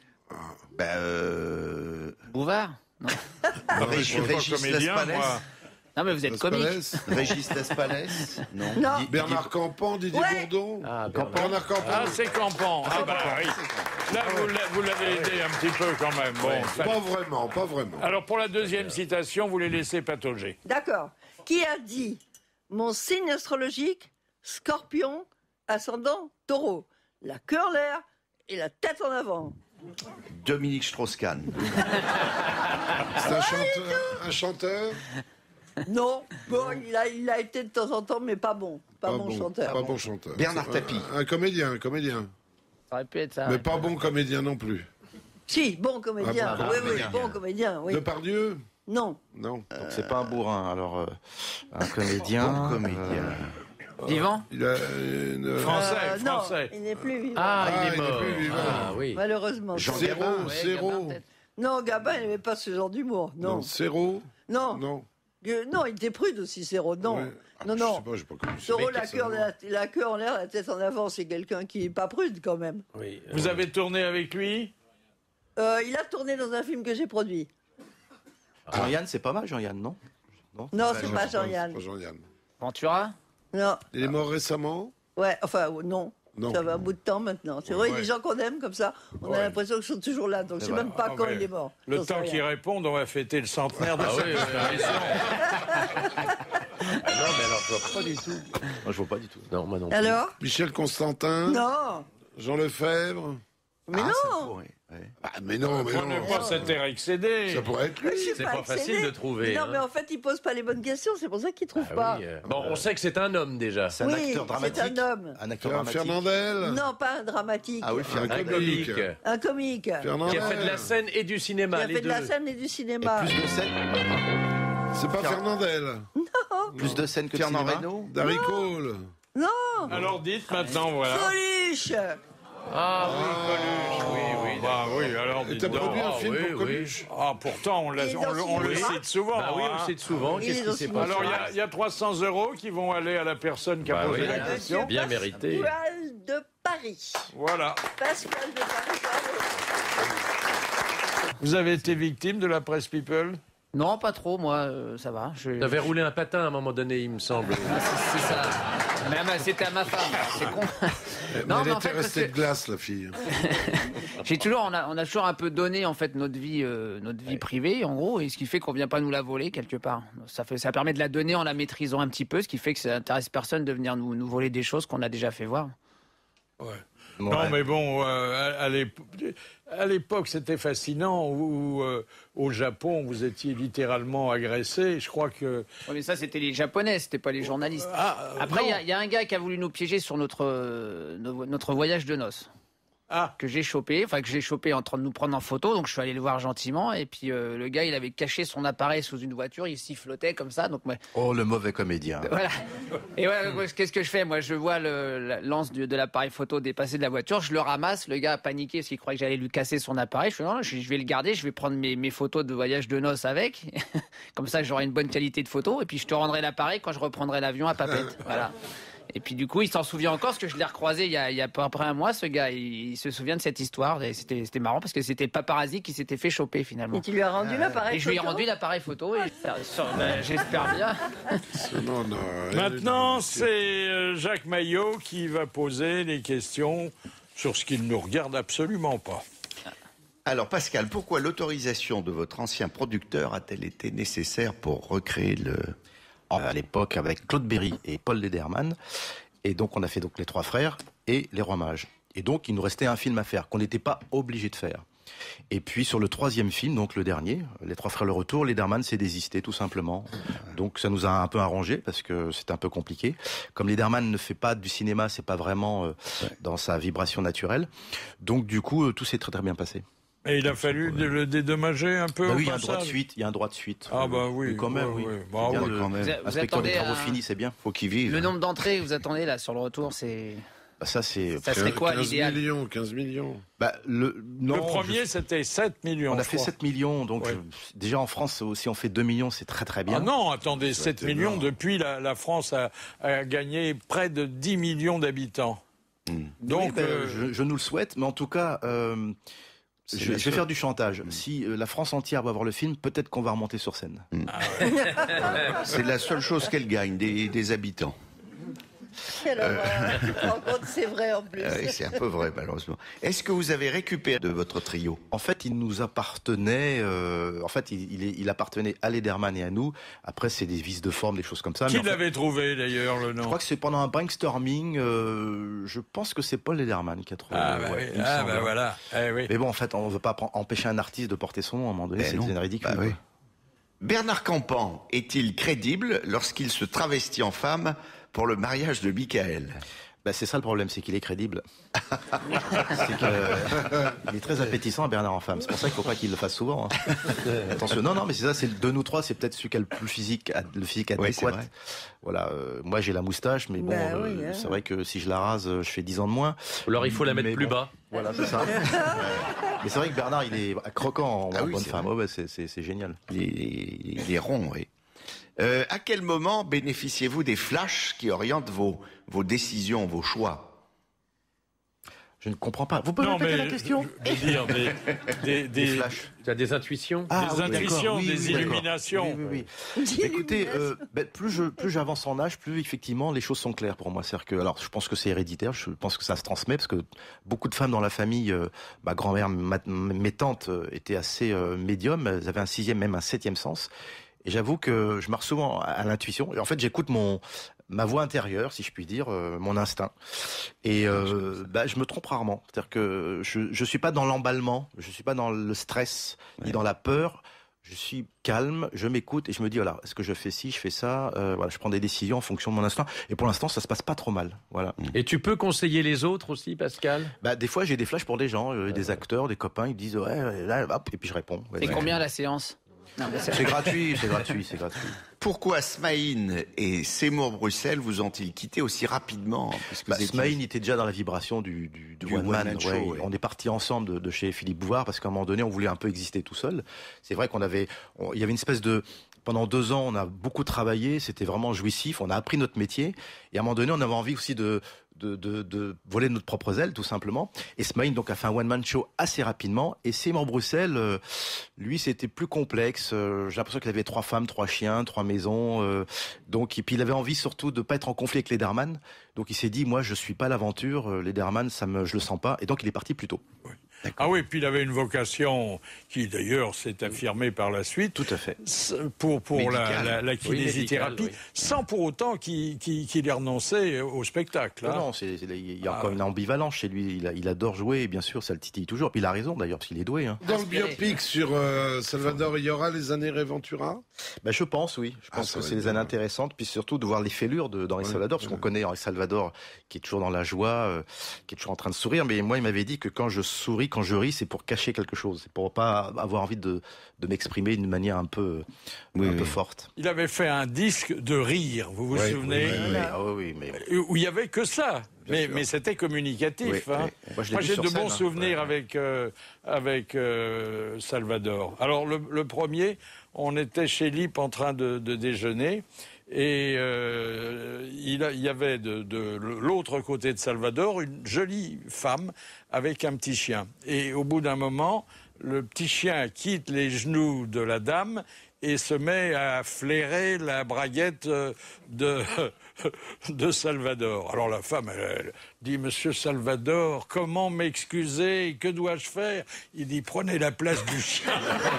Bouvard? Non. Régis Je suis pas Régis comédien, Laspalès. moi. Non, mais vous êtes comique. Régis Laspalès. Non. Non. Bernard Campan, Didier Ouais. Bourdon. Bernard. Bernard Campan. Ah, c'est Campan. Ah, bah oui. Là, vous l'avez aidé un petit peu quand même. Bon, ça- Pas vraiment. Alors, pour la deuxième citation, vous les laissez patauger. D'accord. Qui a dit mon signe astrologique, Scorpion, ascendant Taureau, la queue en l'air et la tête en avant? Dominique Strauss-Kahn. C'est un chanteur. Non, bon, il a été de temps en temps, mais pas bon. Pas bon chanteur. Pas bon chanteur. Bernard Tapie. Un comédien. Ça aurait pu être ça. Mais ouais. pas bon comédien non plus. Si, bon comédien. Ah, bon oui, comédien. bon comédien, oui. Depardieu. Non. Non. Donc c'est pas un bourrin. Alors un comédien. Bon comédien. Vivant? Il a Français. Non, il n'est plus vivant. Il est il n'est mort. plus vivant. Ah oui. Malheureusement. Jean Zéro. Gabin. Ouais, Zéro. Gabin, peut-être. Non, Gabin, il n'aimait pas ce genre d'humour. Non. Zéro. Non. Non. Non, il était prude aussi, Zéro. Non. Ouais. Non, Je non. sais pas, j'ai pas connu ce Taureau, mec, la queue en l'air, la tête en avant, c'est quelqu'un qui n'est pas prude quand même. Oui, Vous avez tourné avec lui? Il a tourné dans un film que j'ai produit. Jean-Yann, c'est pas mal, Jean-Yann, non? Non, c'est pas Jean-Yann. Pas Jean-Yann. Ventura? Non. Il est mort récemment? Ouais, enfin, non. Non. Ça va un bout de temps maintenant. C'est vrai, il y a des gens qu'on aime comme ça, on a Ouais. l'impression qu'ils sont toujours là. Donc je sais même pas Ah, quand mais il est mort. Le J'en sais temps rien. qu'il réponde, on va fêter le centenaire de cette disparition. Non, mais alors, je vois pas du tout. Moi, je vois pas du tout. Non, moi non plus. Alors? Michel Constantin? Non. Jean Lefebvre? Mais Ça non. pourrait, ouais. Ah, mais non. Prenez pas cet air excédé. Ça pourrait être lui. Je suis C'est pas facile excédée. de trouver, Non, hein. mais en fait, il pose pas les bonnes questions. C'est pour ça qu'il trouve Ah pas. oui, Bon, on sait que c'est un homme déjà. C'est un Oui, acteur dramatique. c'est un homme. Un acteur dramatique. Fernandel? Non, pas un dramatique. Ah oui, Un Un comique. comique. Un comique. Qui Fernandel. Qui a fait de la scène et du cinéma, a les fait de la deux. scène et du Et cinéma. plus de scènes. C'est pas Fernandel. Plus de scènes que de Fernand cinéma. Reynaud. Darry Cole. Alors dites maintenant, voilà. Coluche. Ah oui, Coluche, oui. Bah oui, alors Et dites t'as donc. produit un Ah, film oui, pour oui. Coluche? Ah, pourtant, on Il est dans le Cinéma. cite souvent. Bah oui, hein. on le sait souvent. Il Qu'est-ce est qui dans s'est Cinéma. passé? Alors, il y a 300 € qui vont aller à la personne qui a Bah posé oui, la question. bien mérité. Pascal de Paris. Voilà. Pascal de Paris. bravo. Vous avez été victime de la presse People? Non, pas trop, moi, ça va. Tu avais roulé un patin à un moment donné, il me semble. C'est ça. Mais c'était à ma femme, c'est con. Mais Non, elle mais en était fait, parce restée que- de glace, la fille. on a toujours un peu donné en fait notre vie privée, en gros, et ce qui fait qu'on vient pas nous la voler quelque part. Ça permet de la donner en la maîtrisant un petit peu, ce qui fait que ça intéresse personne de venir nous voler des choses qu'on a déjà fait voir. Ouais. Non, mais bon, à l'époque, c'était fascinant où, au Japon, vous étiez littéralement agressé. Je crois que... Oui, mais ça, c'était les Japonais, c'était pas les journalistes. Après, il y a un gars qui a voulu nous piéger sur notre voyage de noces. Que j'ai chopé en train de nous prendre en photo, donc je suis allé le voir gentiment, et puis le gars, il avait caché son appareil sous une voiture, il sifflotait comme ça, donc... Oh, le mauvais comédien. Voilà. Et voilà, qu'est-ce que je fais? Moi, je vois la lance de l'appareil photo dépasser de la voiture, je le ramasse, le gars a paniqué parce qu'il croyait que j'allais lui casser son appareil, je fais non, je vais le garder, je vais prendre mes photos de voyage de noces avec, comme ça j'aurai une bonne qualité de photo, et puis je te rendrai l'appareil quand je reprendrai l'avion à Papeete. Voilà. Et puis du coup, il s'en souvient encore, parce que je l'ai recroisé il y a à peu près un mois, ce gars. Il se souvient de cette histoire, et c'était marrant, parce que c'était le paparazzi qui s'était fait choper, finalement. Et tu lui as rendu l'appareil photo? Et je lui ai rendu l'appareil photo, et j'espère bien. Maintenant, c'est Jacques Maillot qui va poser les questions sur ce qui ne nous regarde absolument pas. Alors Pascal, pourquoi l'autorisation de votre ancien producteur a-t-elle été nécessaire pour recréer à l'époque avec Claude Berry et Paul Lederman, et donc on a fait donc Les Trois Frères et Les Rois Mages. Et donc il nous restait un film à faire qu'on n'était pas obligé de faire. Et puis sur le troisième film, donc le dernier, Les Trois Frères le Retour, Lederman s'est désisté tout simplement. Donc ça nous a un peu arrangé parce que c'était un peu compliqué. Comme Lederman ne fait pas du cinéma, c'est pas vraiment dans sa vibration naturelle. Donc du coup tout s'est très très bien passé. Et il a fallu le dédommager un peu au oui, il y a un passage. droit de suite. Ah bah oui. Quand même, oui. Bah, bien oui. quand même. Inspecteur des travaux finis, c'est bien. Faut qu'il vive. Le nombre d'entrées que vous attendez là sur le retour, c'est... Ça serait quoi l'idéal? 15 millions. Le premier, c'était 7 millions. On a fait 7 millions, donc déjà en France, si on fait 2 millions, c'est très très bien. Ah non, attendez, 7 millions, depuis la France a gagné près de 10 millions d'habitants. Donc, je nous le souhaite, mais en tout cas... Je vais faire du chantage. Si la France entière va voir le film, peut-être qu'on va remonter sur scène. C'est la seule chose qu'elle gagne, des habitants. C'est vrai en plus. Oui, c'est un peu vrai, malheureusement. Est-ce que vous avez récupéré de votre trio? En fait, il nous appartenait. Il appartenait à Lederman et à nous. Après, c'est des vices de forme, des choses comme ça. Qui l'avait trouvé d'ailleurs, le nom? Je crois que c'est pendant un brainstorming. Je pense que c'est Paul Lederman qui a trouvé. Voilà. Oui. Mais bon, en fait, on ne veut pas empêcher un artiste de porter son nom. À un moment donné, c'est ridicule. Oui. Bernard Campan est-il crédible lorsqu'il se travestit en femme pour le mariage de Michael? C'est ça le problème, c'est qu'il est crédible. Il est très appétissant, Bernard en femme. C'est pour ça qu'il ne faut pas qu'il le fasse souvent. Attention, non, mais c'est ça, c'est de nous trois, c'est peut-être celui qui a le physique adéquat. Voilà, moi j'ai la moustache, mais bon, c'est vrai que si je la rase, je fais 10 ans de moins. Alors il faut la mettre plus bas. Voilà, c'est ça. Mais c'est vrai que Bernard, il est croquant en bonne femme. C'est génial. Il est rond, oui. À quel moment bénéficiez-vous des flashs qui orientent vos décisions, vos choix? Je ne comprends pas. Vous pouvez répéter la question? Je veux dire, des flashs. Tu as des intuitions? Des intuitions, des illuminations. Oui. Écoutez, plus j'avance en âge, plus effectivement les choses sont claires pour moi. C'est-à-dire que, alors, je pense que c'est héréditaire, je pense que ça se transmet, parce que beaucoup de femmes dans la famille, ma grand-mère, mes tantes étaient assez médiums, elles avaient un 6e, même un 7e sens. Et j'avoue que je marche souvent à l'intuition. Et en fait, j'écoute ma voix intérieure, si je puis dire, mon instinct. Et je me trompe rarement. C'est-à-dire que je suis pas dans l'emballement, je suis pas dans le stress, ni dans la peur. Je suis calme, je m'écoute et je me dis, voilà, est-ce que je fais ci, je fais ça, je prends des décisions en fonction de mon instinct. Et pour l'instant, ça se passe pas trop mal. Voilà. Et tu peux conseiller les autres aussi, Pascal? Des fois, j'ai des flashs pour des gens, des acteurs, des copains, ils disent, et puis je réponds. Et combien la séance? C'est gratuit. Pourquoi Smaïn et Seymour Bruxelles vous ont-ils quitté aussi rapidement? Smaïn était déjà dans la vibration du One Man Show. Ouais. On est parti ensemble de chez Philippe Bouvard parce qu'à un moment donné, on voulait un peu exister tout seul. C'est vrai il y avait une espèce de... Pendant 2 ans, on a beaucoup travaillé, c'était vraiment jouissif, on a appris notre métier. Et à un moment donné, on avait envie aussi de voler notre propre aile, tout simplement. Et Smaïn donc a fait un one-man show assez rapidement. Et Seymour Bruxelles, lui, c'était plus complexe. J'ai l'impression qu'il avait 3 femmes, 3 chiens, 3 maisons. Et puis il avait envie surtout de pas être en conflit avec Lederman. Donc il s'est dit, moi, je suis pas l'aventure. Lederman, je le sens pas. Et donc il est parti plus tôt. Oui. Ah oui, puis il avait une vocation qui d'ailleurs s'est affirmée par la suite. Tout à fait. Pour Médicale. la kinésithérapie, médicale, oui. sans pour autant qu'il ait renoncé au spectacle. hein. Non, il y a encore une ambivalence chez lui. Il adore jouer, et bien sûr, ça le titille toujours. Puis il a raison d'ailleurs, parce qu'il est doué. Hein. Dans le biopic sur Salvador, il y aura les années Ventura. Ben, je pense, oui. Je pense ça que va c'est être des années bien. intéressantes, puis surtout de voir les fêlures d'Henri Salvador, parce qu'on connaît Henri Salvador qui est toujours dans la joie, qui est toujours en train de sourire. Mais moi, il m'avait dit que quand je souris, quand je ris, c'est pour cacher quelque chose, c'est pour pas avoir envie de m'exprimer d'une manière un peu forte. Il avait fait un disque de rire, vous vous Oui, souvenez oui, Ah oui, mais où il y avait que ça. Mais c'était communicatif. Oui, hein. oui. Moi, je l'ai Moi, vu j'ai sur de scène, bons hein. souvenirs avec Salvador. Alors, le premier, on était chez Lippe en train de déjeuner. Et il y avait de l'autre côté de Salvador une jolie femme avec un petit chien. Et au bout d'un moment, le petit chien quitte les genoux de la dame et se met à flairer la braguette de Salvador. Alors la femme, elle dit « Monsieur Salvador, comment m'excuser? Que dois-je faire ?» Il dit « Prenez la place du chien. »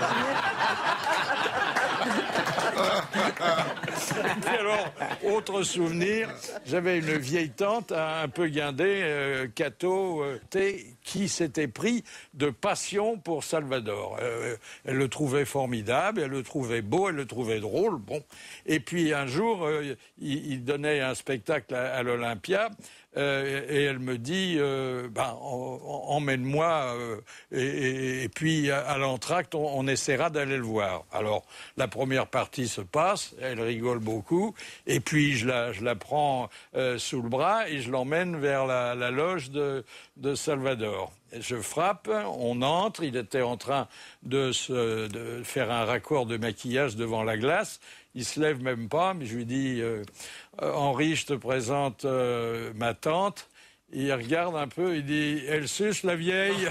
Puis alors, autre souvenir, j'avais une vieille tante un peu guindée, Cato, qui s'était pris de passion pour Salvador. Elle le trouvait formidable, elle le trouvait beau, elle le trouvait drôle. Bon. Et puis un jour, il donnait un spectacle à l'Olympia. Et elle me dit, emmène-moi, et puis à l'entracte, on essaiera d'aller le voir. Alors, la première partie se passe, elle rigole beaucoup, et puis je la prends sous le bras et je l'emmène vers la loge de Salvador. Je frappe, on entre, il était en train de faire un raccord de maquillage devant la glace. Il se lève même pas, mais je lui dis Henri, je te présente ma tante. Il regarde un peu, il dit elle suce la vieille.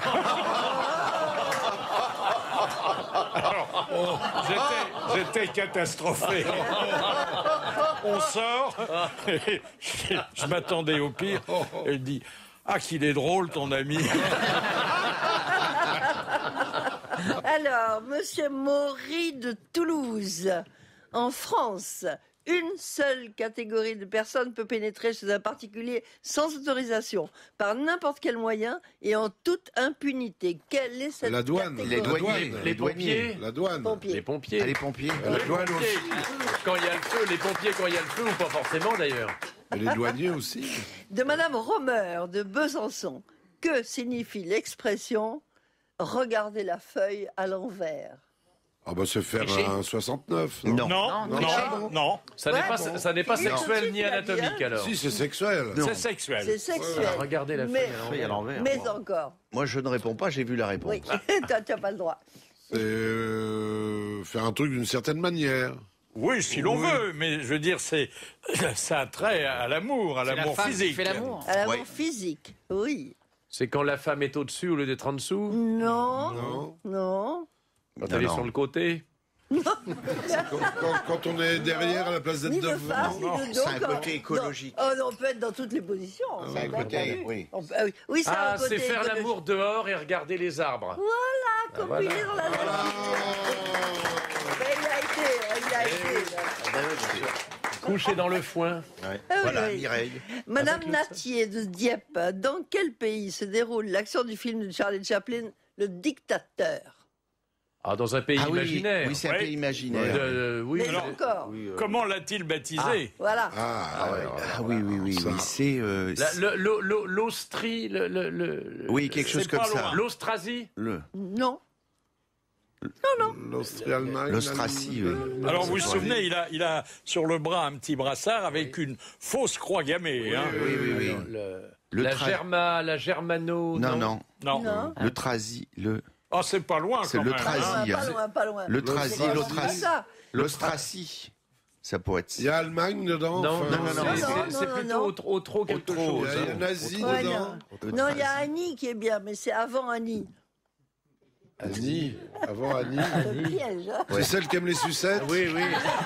Alors, j'étais catastrophé. On sort, et je m'attendais au pire. Elle dit ah, qu'il est drôle ton ami. Alors, Monsieur Maury de Toulouse, en France, une seule catégorie de personnes peut pénétrer chez un particulier sans autorisation, par n'importe quel moyen et en toute impunité. Quelle est cette La douane. catégorie? Les douaniers. Les pompiers. La douane. Pompiers. Les pompiers. Ah, les pompiers. La douane Pompiers. aussi. Quand il y a le feu, les pompiers quand il y a le feu, ou pas forcément d'ailleurs. Et les douaniers aussi. De Madame Romer de Besançon, que signifie l'expression « regarder la feuille à l'envers » Ah bah se faire un 69. Non. Non. Ça Ouais, n'est pas, bon. ça n'est pas Il est tout de sexuel suite ni l'a dit, anatomique hein. alors. Si, c'est sexuel. C'est sexuel. C'est sexuel. Regardez la mais, feuille à l'envers. mais encore. Moi, je ne réponds pas, j'ai vu la réponse. Oui, toi, tu n'as pas le droit. C'est faire un truc d'une certaine manière. Oui, si l'on veut, mais je veux dire, ça a trait à l'amour, à C'est la l'amour femme qui physique. fait l'amour. À l'amour Ouais. physique, oui. C'est quand la femme est au-dessus au lieu d'être en dessous. Non, Non. non. Quand Non, elle est non. sur le côté. Quand on est derrière à la place d'être Ni de devant. face, ni de dos. C'est un côté écologique. Non. Oh, non, on peut être dans toutes les positions. C'est un bien côté, entendu. oui. Ah oui, oui, c'est Ah, un côté c'est faire écologique. l'amour dehors et regarder les arbres. Comme voilà. il est dans la Mais il a été. Couché dans le foin. Ouais. Ah oui, Voilà, oui. Mireille. Madame Natier de Dieppe, dans quel pays se déroule l'action du film de Charlie Chaplin, Le Dictateur? Ah, dans un pays Ah oui, imaginaire. oui, c'est un Ouais. pays imaginaire. Oui, Mais alors, encore. Comment l'a-t-il baptisé? Voilà. Ah, ouais. Ah oui, oui, oui, oui, c'est... l'Austrie, Oui, quelque chose c'est comme pas ça. loin. l'Austrasie. Non. L'Australie-Allemagne. L'Austracie, oui. Alors vous vous souvenez, il a sur le bras un petit brassard avec une fausse croix gammée. Hein. Oui, oui, oui. Le La tra- la Germano. Non, non. Non. Non. Le Trasi, le... Ah, c'est pas loin C'est quand le même. Trasi. hein. Pas loin, pas loin. Le Trasi, C'est l'Austrasie. ça. L'Austracie. Ça pourrait être... Il y a Allemagne dedans. Non, enfin, non, non, c'est- non, c'est non, plutôt non. trop quelque Il chose. y a Nazi Ouais, dedans. non, il y a Annie qui est bien, mais c'est avant Annie. Annie. Avant Annie. Le piège. Hein. C'est celle qui aime les sucettes. Oui, oui.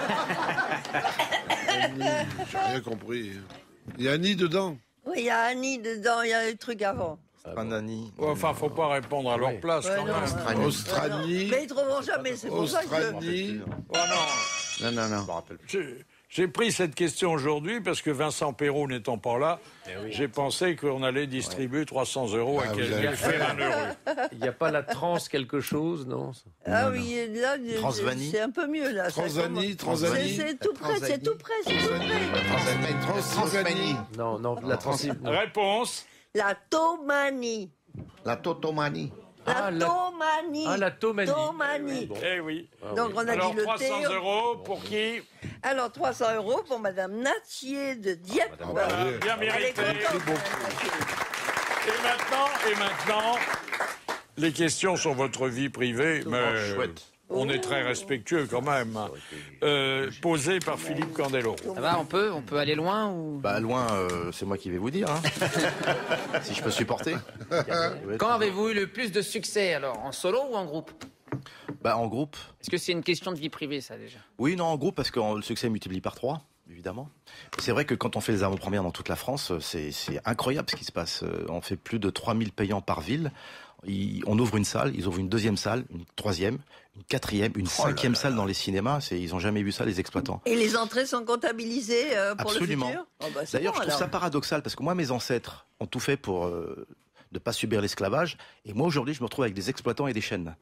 Annie. J'ai rien compris. Il y a Annie dedans. Oui, il y a Annie dedans, il y a le truc avant. Anani. Ouais, enfin, faut pas répondre à leur place quand même. Australie. Mais ils trouveront jamais, c'est pour ça que... Australie. Oh non. Non. J'ai pris cette question aujourd'hui parce que Vincent Perrault n'étant pas là, j'ai pensé qu'on allait distribuer 300 € à vous quelqu'un avez qui fait un heureux. Il n'y a pas la trans quelque chose, non? Ah oui, là, Transvanie. c'est un peu mieux, là. Ça Transvanie, commence- C'est tout près, c'est tout près, c'est tout près. Transylvanie. Non, la Transylvanie. Réponse. La Tomanie. La totomanie. La Ah, la- Tomanie. Ah, la Tomanie. Tomanie. Eh oui. Donc on a Alors dit le 300 thé. € pour qui? Alors 300 € pour Madame Natier de Dieppe. Voilà, bien Elle est mérité. contente, Madame Natier. Et maintenant, les questions sur votre vie privée, mais on est très respectueux quand même. Posées par Philippe Candeloro. Ça va, on peut aller loin ou... Bah loin, c'est moi qui vais vous dire. Hein. Si je peux supporter. Quand avez-vous eu le plus de succès alors? En solo ou en groupe? Bah en groupe. Est-ce que c'est une question de vie privée ça déjà? Oui, non, en groupe parce que le succès multiplie par 3, évidemment. C'est vrai que quand on fait les avant-premières dans toute la France, c'est incroyable ce qui se passe. On fait plus de 3000 payants par ville. On ouvre une salle, ils ouvrent une deuxième salle, une troisième, une quatrième, une cinquième salle dans les cinémas. Ils n'ont jamais vu ça, les exploitants. Et les entrées sont comptabilisées pour Absolument. le futur? Oh, bah, c'est D'ailleurs, bon, je trouve alors. ça paradoxal parce que moi, mes ancêtres ont tout fait pour ne pas subir l'esclavage. Et moi, aujourd'hui, je me retrouve avec des exploitants et des chaînes.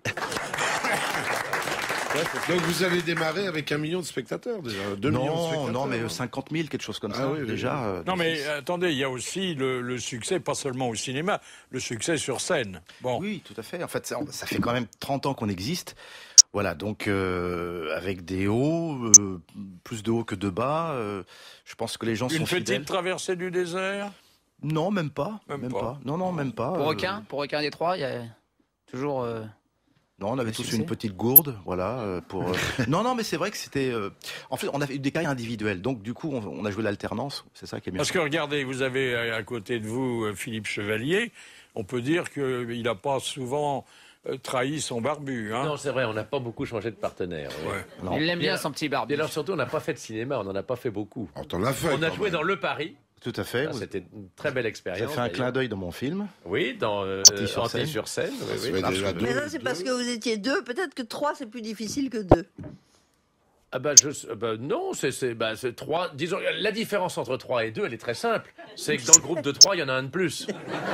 Donc vous avez démarré avec 1 million de spectateurs déjà. 2 millions de spectateurs. Non, mais 50 000, quelque chose comme ça. oui, oui, déjà. Non mais attendez, il y a aussi le succès, pas seulement au cinéma, le succès sur scène. Bon. Oui, tout à fait. En fait, ça fait quand même 30 ans qu'on existe. Voilà, donc avec des hauts, plus de hauts que de bas. Je pense que les gens Une sont petite fidèles. traversée du désert? Non, même pas. Même pas. Non, même pas. Pour aucun des trois, il y a toujours... Non, on avait Le tous succès. une petite gourde, voilà. Pour. Non, mais c'est vrai que c'était. En fait, on a fait des carrières individuelles, donc du coup, on a joué l'alternance. C'est ça qui est bien. Parce que regardez, vous avez à côté de vous Philippe Chevalier. On peut dire qu'il n'a pas souvent trahi son barbu. Hein. Non, c'est vrai, on n'a pas beaucoup changé de partenaire. oui. Ouais. Non. Il l'aime bien Et son petit barbe. Et alors surtout, on n'a pas fait de cinéma, on n'en a pas fait beaucoup. On t'en a fait. On a quand joué même. dans Le Paris. Tout à fait. Ah, C'était une très belle J'ai expérience. fait un clin d'ailleurs. d'œil dans mon film. Oui, dans Antilles-sur-Seine. Antilles-sur-Seine. oui, Ça oui. fait déjà Mais deux- ça, c'est parce que vous étiez 2. Peut-être que 3, c'est plus difficile que 2. Ah bah, non, c'est 3. Disons, la différence entre 3 et 2, elle est très simple. C'est que dans le groupe de 3, il y en a un de plus.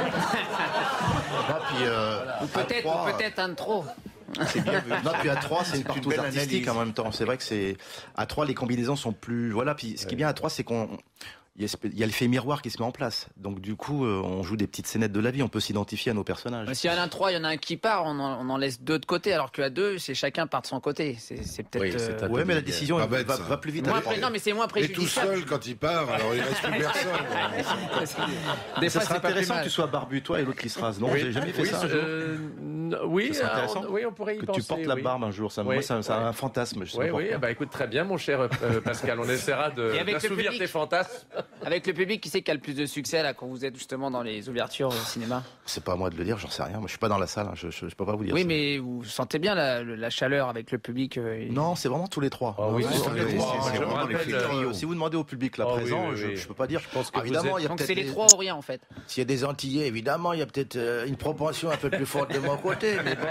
Ah, puis, Ou peut-être un de trop. c'est bien vu. Non, puis à 3, c'est une C'est une partouze belle artistique analyse. en même temps. C'est vrai que c'est à 3, les combinaisons sont plus. Voilà. Puis ce qui est bien à 3, c'est qu'on il y a l'effet miroir qui se met en place. Donc du coup, on joue des petites scénettes de la vie. On peut s'identifier à nos personnages. S'il y en a un 3, il y en a un qui part, on en laisse 2 de côté, alors qu'à 2, c'est chacun part de son côté. C'est peut-être... Oui, c'est un peu Ouais, mais la vulgaire. décision Pas elle bête, ça. va plus vite. moins avec- pré- Non, mais c'est moins Et tout préjudiciable. seul quand il part, alors il reste plus personne. Des Ça fois, serait c'est pas plus intéressant que mal. tu sois barbu toi et l'autre qui se rase. Non, Oui. j'ai jamais fait Oui, ça un jour. oui, Ce serait intéressant. oui, on pourrait y Que penser. tu portes la oui. barbe un jour. Ça, Oui, moi, c'est ouais. un fantasme. Je sais Oui, pas oui, pourquoi. bah écoute, très bien, mon cher Pascal. On essaiera Et avec le d'assouvir public. tes fantasmes. Avec le public, qui c'est qui a le plus de succès là quand vous êtes justement dans les ouvertures au cinéma? C'est pas à moi de le dire, j'en sais rien. Moi, je suis pas dans la salle. Hein, je peux pas vous dire. Oui, ça. mais vous sentez bien la chaleur avec le public Non, c'est vraiment tous les trois. Ah oui, Ouais, c'est tous les tous les trois. trois. C'est Je me vraiment les rappelle, trio. Si vous demandez au public là Ah oui, présent, oui, oui. je peux pas dire. Je pense que vous évidemment, êtes- il y a Donc peut-être c'est les des- 3 ou rien en fait. S'il y a des Antillais, évidemment, il y a peut-être une propension un peu plus forte de mon côté, mais bon,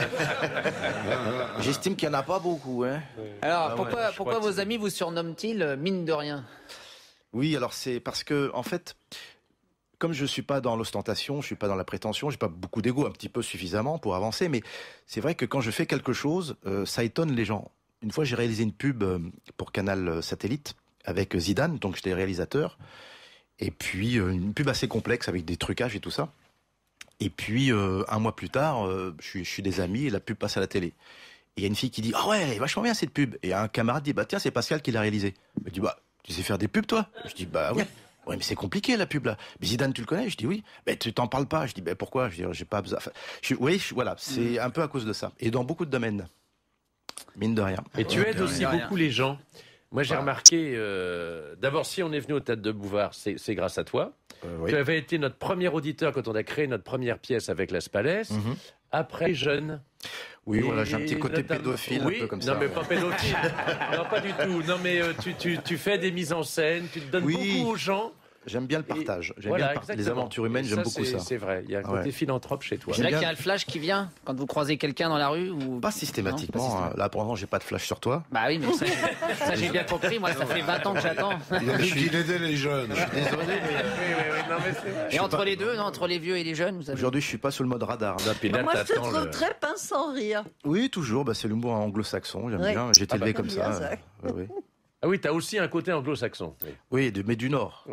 j'estime qu'il n'y en a pas beaucoup. Hein. Alors ouais, pourquoi je crois que vos amis vous surnomment-ils mine de rien? Oui, alors c'est parce que, en fait, comme je suis pas dans l'ostentation, je suis pas dans la prétention, j'ai pas beaucoup d'ego, un petit peu suffisamment pour avancer, mais c'est vrai que quand je fais quelque chose, ça étonne les gens. Une fois, j'ai réalisé une pub pour Canal Satellite avec Zidane, donc j'étais réalisateur, et puis une pub assez complexe avec des trucages et tout ça. Et puis un mois plus tard, je suis des amis et la pub passe à la télé. Et il y a une fille qui dit « Ah ouais, elle est vachement bien cette pub !» Et un camarade dit « Bah tiens, c'est Pascal qui l'a réalisé. » Je dis « Bah, tu sais faire des pubs toi ?» Je dis « Bah oui. » Ouais, mais c'est compliqué la pub là. Mais Zidane, tu le connais? Je dis oui. Mais tu t'en parles pas. Je dis ben pourquoi? Je dis j'ai pas besoin. Enfin, voilà, c'est un peu à cause de ça. Et dans beaucoup de domaines, mine de rien. Et tu aides aussi rien. beaucoup les gens. Moi, j'ai remarqué, d'abord, si on est venu au Théâtre de Bouvard, c'est grâce à toi. Oui. Tu avais été notre premier auditeur quand on a créé notre première pièce avec Las Palais. Mhm. Après, jeune. Oui, Et- voilà, j'ai un petit côté notamment- pédophile, oui, un peu comme non, ça. mais pas pédophile. Non, pas du tout. Non, mais tu fais des mises en scène, tu te donnes Oui. beaucoup aux gens. J'aime bien le partage. J'aime Voilà, bien les exactement. aventures humaines, Et j'aime beaucoup ça. C'est vrai, il y a un côté Ouais. philanthrope chez toi. C'est là bien. qu'il y a le flash qui vient quand vous croisez quelqu'un dans la rue ou... Pas systématiquement. Non, pas systématiquement. Là, pour l'instant, j'ai pas de flash sur toi. Bah oui, mais ça j'ai bien compris. Moi, ça fait 20 ans que j'attends. Il a dit qu'il aidait les jeunes. Désolé, mais Et entre les deux, non, entre les vieux et les jeunes, vous savez. aujourd'hui, je suis pas sur le mode radar. Là, puis là, Moi, je te t'attends trouve le- très pince sans rire. Oui, toujours. C'est l'humour anglo-saxon. J'aime Ouais. bien. J'ai été élevé comme Bien, ça. ça. Oui. Ah oui, t'as aussi un côté anglo-saxon. Oui. Oui, mais du Nord.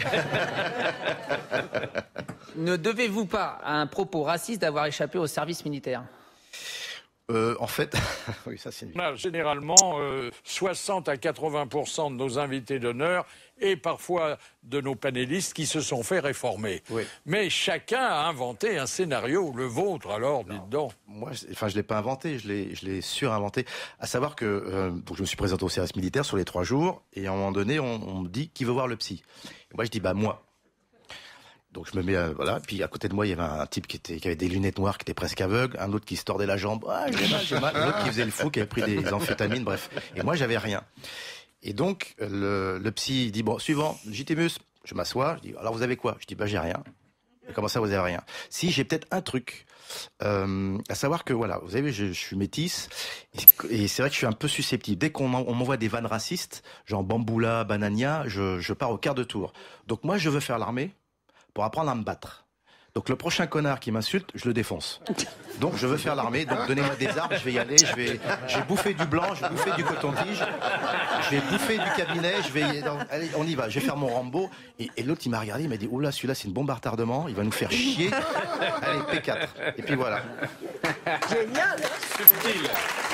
Ne devez-vous pas, à un propos raciste, d'avoir échappé au service militaire? En fait, oui, ça c'est. On a généralement 60 à 80% de nos invités d'honneur et parfois de nos panélistes qui se sont fait réformer. Oui. Mais chacun a inventé un scénario, le vôtre alors, dites donc. Moi, je l'ai pas inventé, je l'ai surinventé. À savoir que donc je me suis présenté au service militaire sur les 3 jours et à un moment donné, on me dit qui veut voir le psy. Et moi, je dis bah moi. Donc je me mets voilà, puis à côté de moi il y avait un type qui avait des lunettes noires, qui était presque aveugle, un autre qui se tordait la jambe, ah j'ai mal, l'autre qui faisait le fou, qui avait pris des amphétamines, bref. Et moi j'avais rien. Et donc le psy dit bon suivant, JTmus, je m'assois, je dis alors vous avez quoi? Je dis bah j'ai rien. Et comment ça vous avez rien? Si j'ai peut-être un truc. À savoir que voilà, vous savez, je suis métisse et c'est vrai que je suis un peu susceptible. Dès qu'on m'envoie des vannes racistes, genre Bamboula, Banania, je pars au quart de tour. Donc moi je veux faire l'armée pour apprendre à me battre. Donc le prochain connard qui m'insulte, je le défonce. Donc je veux faire l'armée, donc donnez-moi des armes, je vais y aller, je vais bouffer du blanc, je vais bouffer du coton-tige, je vais bouffer du cabinet, allez, on y va, je vais faire mon Rambo. Et l'autre il m'a regardé, il m'a dit oula, celui-là c'est une bombe à retardement, il va nous faire chier. Allez, P4. Et puis voilà. Génial. Subtil.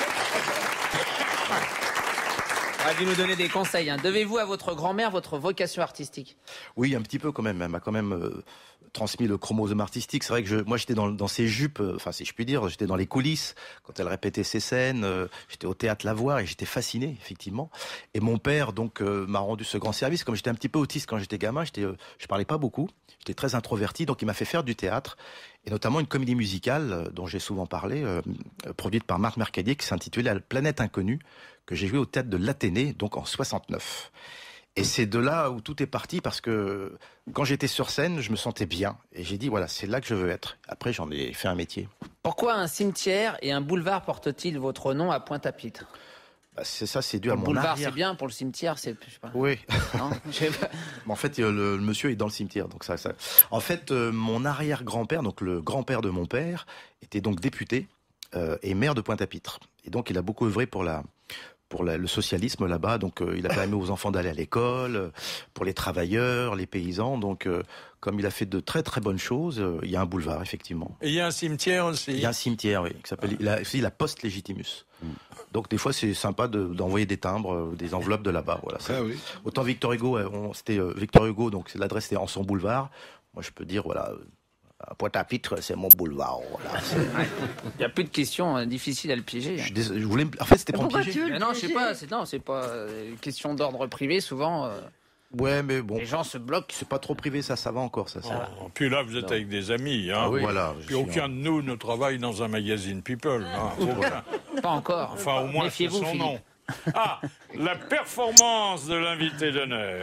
Ah, dû nous donner des conseils. Devez-vous à votre grand-mère votre vocation artistique? Oui, un petit peu quand même. Elle m'a quand même transmis le chromosome artistique. C'est vrai que moi j'étais dans ses jupes, enfin si je puis dire, j'étais dans les coulisses quand elle répétait ses scènes. J'étais au théâtre La Voir et j'étais fasciné effectivement. Et mon père donc m'a rendu ce grand service. Comme j'étais un petit peu autiste quand j'étais gamin, je parlais pas beaucoup. J'étais très introverti, donc il m'a fait faire du théâtre et notamment une comédie musicale dont j'ai souvent parlé, produite par Marc Mercadier, qui s'intitulait La Planète Inconnue, que j'ai joué au théâtre de l'Athénée, donc en 69. Et c'est de là où tout est parti, parce que quand j'étais sur scène, je me sentais bien. Et j'ai dit, voilà, c'est là que je veux être. Après, j'en ai fait un métier. Pourquoi un cimetière et un boulevard portent-ils votre nom à Pointe-à-Pitre? Bah, c'est dû à Le mon boulevard, arrière. c'est bien, pour le cimetière, c'est... je sais pas. Oui. Non, je sais pas. En fait, le monsieur est dans le cimetière. Donc ça. En fait, mon arrière-grand-père, donc le grand-père de mon père, était donc député et maire de Pointe-à-Pitre. Et donc, il a beaucoup œuvré pour le socialisme là-bas. Donc, il a permis aux enfants d'aller à l'école, pour les travailleurs, les paysans. Donc, comme il a fait de très très bonnes choses, il y a un boulevard, effectivement. Et il y a un cimetière aussi. Il y a un cimetière, oui, qui s'appelle la Poste Légitimus. Donc, des fois, c'est sympa d'envoyer des timbres, des enveloppes de là-bas. Voilà. Ah oui. Autant Victor Hugo, c'était Victor Hugo, donc l'adresse était en son boulevard. Moi, je peux dire, voilà, à Pointe-à-Pitre, c'est mon boulevard. Voilà. Il n'y a plus de questions difficiles à le piéger. Je suis désolé, en fait, c'était pour me Pourquoi piéger. tu le Mais non, je sais piéger pas, c'est pas une question d'ordre privé. Souvent, Ouais, mais bon, les gens se bloquent. c'est pas trop privé, ça va encore, ça. Oh, puis là, vous êtes avec des amis. Hein. Voilà. Puis aucun de nous ne travaille dans un magazine People. Hein. Aucun. Pas encore. Enfin, au moins, c'est Méfiez-vous, son Philippe. nom. Ah, la performance de l'invité d'honneur.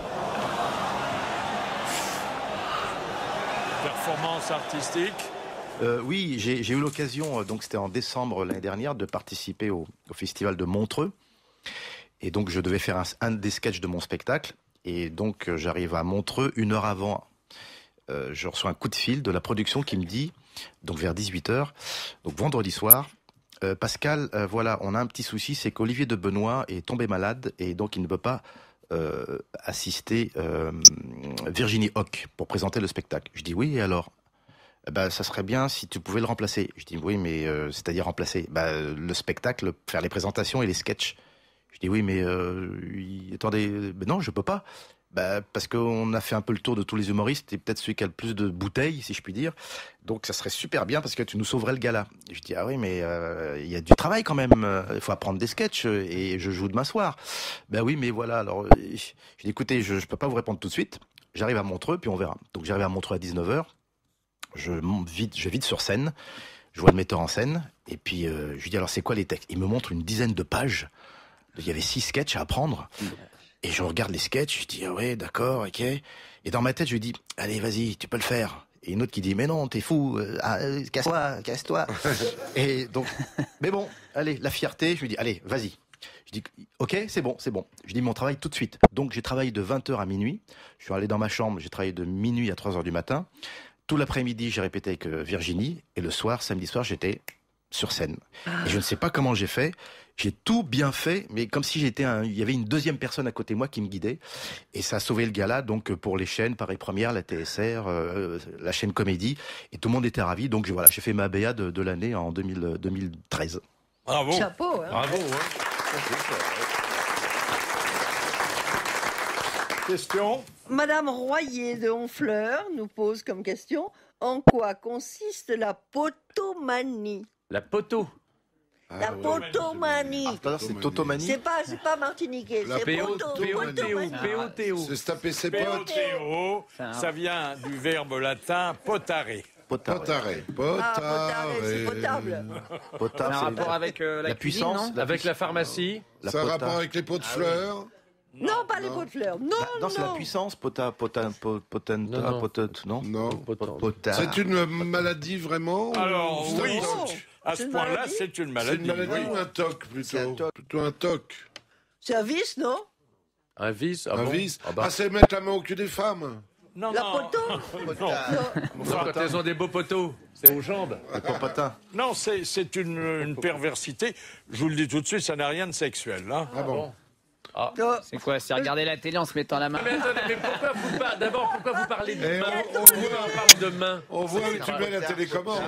Performance artistique. Oui, j'ai eu l'occasion, donc c'était en décembre l'année dernière, de participer au festival de Montreux. Et donc je devais faire un des sketchs de mon spectacle. Et donc j'arrive à Montreux 1 heure avant. Je reçois un coup de fil de la production qui me dit, donc vers 18h, donc vendredi soir, Pascal, voilà, on a un petit souci, c'est qu'Olivier de Benoît est tombé malade et donc il ne peut pas assister Virginie Hoc pour présenter le spectacle. Je dis oui, et alors? Ben, ça serait bien si tu pouvais le remplacer. Je dis oui, mais c'est-à-dire remplacer le spectacle, faire les présentations et les sketchs. Je dis oui, mais attendez, ben non, je peux pas. Parce qu'on a fait un peu le tour de tous les humoristes et peut-être celui qui a le plus de bouteilles, si je puis dire. Donc ça serait super bien parce que tu nous sauverais le gala. Et je dis ah oui, mais il y a du travail quand même. Il faut apprendre des sketchs et je joue demain soir. Ben oui, mais voilà. Alors je dis écoutez, je peux pas vous répondre tout de suite. J'arrive à Montreux puis on verra. Donc j'arrive à Montreux à 19h. Je vide sur scène. Je vois le metteur en scène et puis je lui dis alors c'est quoi les textes? Il me montre une dizaine de pages. Il y avait 6 sketchs à apprendre. Et je regarde les sketchs, je dis, ah ouais, d'accord, ok. Et dans ma tête, je lui dis, allez, vas-y, tu peux le faire. Et une autre qui dit, mais non, t'es fou, casse-toi. Et donc, mais bon, allez, la fierté, je lui dis, allez, vas-y. Je dis, ok, c'est bon. Je dis mon travail tout de suite. Donc, j'ai travaillé de 20h à minuit. Je suis allé dans ma chambre, j'ai travaillé de minuit à 3h du matin. Tout l'après-midi, j'ai répété avec Virginie. Et le soir, samedi soir, j'étais sur scène. Et je ne sais pas comment j'ai fait. J'ai tout bien fait, mais comme si il y avait une deuxième personne à côté de moi qui me guidait. Et ça a sauvé le gala, donc pour les chaînes, Paris Première, la TSR, la chaîne Comédie. Et tout le monde était ravi. Donc voilà, j'ai fait ma BA de l'année en 2013. Bravo. Chapeau, hein. Bravo. Hein. Question. Madame Royer de Honfleur nous pose comme question, en quoi consiste la potomanie? La poteau. La potomanie. Tout à l'heure, c'est Totomanie. C'est pas martiniquais, c'est potomanie. P-O-T-O. C'est se taper ses potes. P-O-T-O, ça vient du verbe latin potare. Potaré. C'est potable. Potard, Ça a un c'est rapport avec la cuisine, puissance. non Avec la pharmacie. Ça a un rapport avec les pots de fleurs. Non, pas les pots de fleurs. Non, Non, c'est la puissance. Non. Non. Potard. C'est une maladie vraiment Alors ou c'est un oui, toc à C'est ce une point-là, maladie c'est une C'est maladie. une maladie oui. ou un toc plutôt C'est un toc. Plutôt un toc. c'est un vice, non? Un vice. Un bon vice. Ah bah. Ah, c'est mettre la main au cul des femmes. Non, La non. poteau? Non. Quand elles ont des beaux poteaux, c'est aux jambes. Popatin. Non, c'est une perversité. Je vous le dis tout de suite, ça n'a rien de sexuel. Hein. Ah bon. Non. C'est quoi? C'est regarder la télé en se mettant la main. Mais attendez, mais d'abord, pourquoi vous parlez de Eh, main on Pourquoi voit- on parle de main On voit où tu mets la télécommande.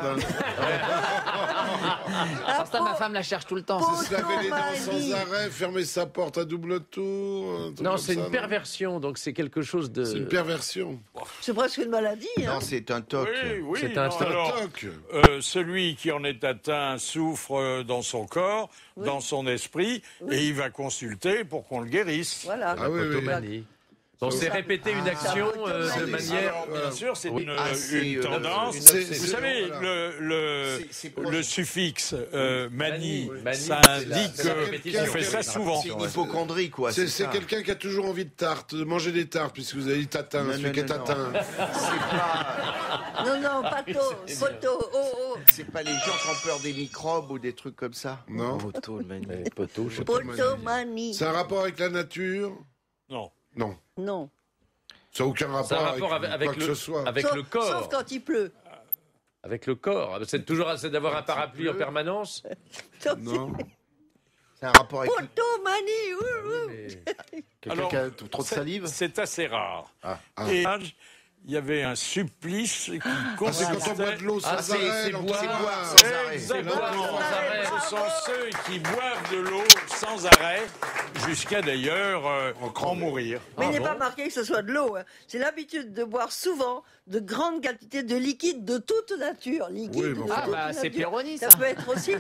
Pour ça, ma femme la cherche tout le temps. C'est se laver les dents sans Potomanie. arrêt, fermer sa porte à double tour. un truc Non, comme c'est ça, une perversion, donc c'est quelque chose de... C'est une perversion. C'est presque une maladie, hein. Non, c'est un toc. Oui, C'est un non, toc. alors, Toc. celui qui en est atteint souffre dans son corps, dans son esprit, et il va consulter pour qu'on le guérisse. Voilà. Ah oui, oui. Potomanie. Donc c'est répéter une action de manière... Alors, bien sûr, c'est Oui. une tendance. c'est- Vous c'est- savez, voilà. C'est le suffixe manie, Manie, ça c'est indique c'est la qu'on répétition. fait ça souvent. C'est une hypochondrie, quoi. C'est ça. quelqu'un qui a toujours envie de tarte, de manger des tartes, puisque vous avez dit tatin, Non, celui non, qui est non, non. tatin. C'est pas, Non, poteau, oh. c'est pas les gens qui ont peur des microbes ou des trucs comme ça. Non. Poteau, je sais pas. Potomanie. C'est un rapport avec la nature? Non. Non. Non. Ça n'a aucun C'est un rapport rapport avec quoi que ce soit. avec Sauf- le corps. Sauf quand il pleut. Avec le corps. C'est toujours assez d'avoir un parapluie en permanence. Non. C'est un rapport avec. Potomanie, ouh. Quelqu'un Alors, qui a trop de salive. C'est assez rare. Ah. Et il y avait un supplice qui Ah, c'est quand on boit de l'eau sans Ah, c'est arrêt. donc boire. c'est boire. sans arrêt. Exactement. Sans arrêt. Ce sont ceux qui boivent de l'eau sans arrêt, jusqu'à d'ailleurs en mourir. Mais il n'est bon pas marqué que ce soit de l'eau. Hein. C'est l'habitude de boire souvent de grandes quantités de liquide de toute nature. Liquide Oui, de bon, Ah toute bah c'est nature. Péroni, ça. Ça peut être aussi.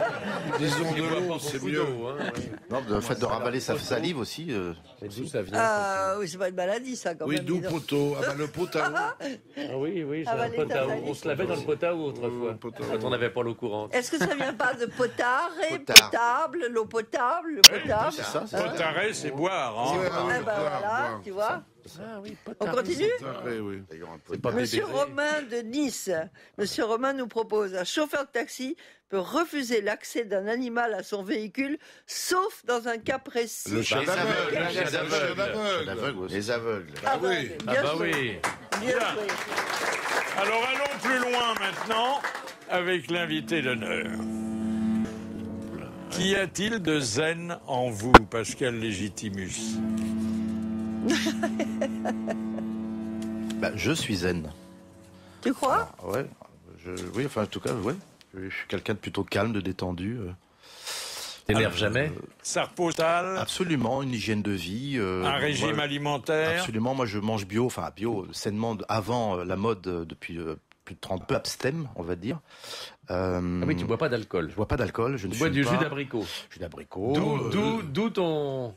Disons Il de boit l'eau, pas c'est beaucoup mieux. d'eau, hein. Non, le fait de ravaler sa salive aussi. Mais d'où ça vient Ah oui, c'est pas une maladie, ça, quand Oui, même. d'où dis donc. poteau. Ah bah le pot à eau. Ah oui, j'ai Ah, bah, un les pot à eau. tasses. On se lavait dans le pot à eau autrefois, pot à eau. quand on n'avait pas l'eau courante. Est-ce que ça vient pas de potard et Potard. potable, l'eau potable, le potable C'est ça, c'est Hein ça. Potaré, c'est boire. Hein. Ouais, ah oui, Eh ben boire, voilà, boire. tu vois. Ah oui, On continue Arrêt, oui. C'est pas Monsieur bébé. Romain de Nice. Monsieur Romain nous propose un chauffeur de taxi peut refuser l'accès d'un animal à son véhicule, sauf dans un cas précis. Le chien les d'aveugle. aveugles, Le chien les d'aveugle. aveugles. L'aveugle aussi. Les aveugles. Ah oui. Bien Ah bah joué. oui. Bien Bien. joué. Alors allons plus loin maintenant avec l'invité d'honneur. Qu'y a-t-il de zen en vous, Pascal Légitimus? Bah, je suis zen. Tu crois Ah ouais. Oui, enfin en tout cas, ouais. Je suis quelqu'un de plutôt calme, de détendu. T'énerve jamais Ça repose tard, Absolument, une hygiène de vie. un régime moi, alimentaire. Absolument, moi je mange bio, enfin bio, sainement, avant la mode, depuis plus de 30 peu abstème, on va dire. Ah oui, tu bois pas d'alcool. Je bois pas d'alcool, je ne Tu bois fume du pas. jus d'abricot. Jus d'abricot. D'où ton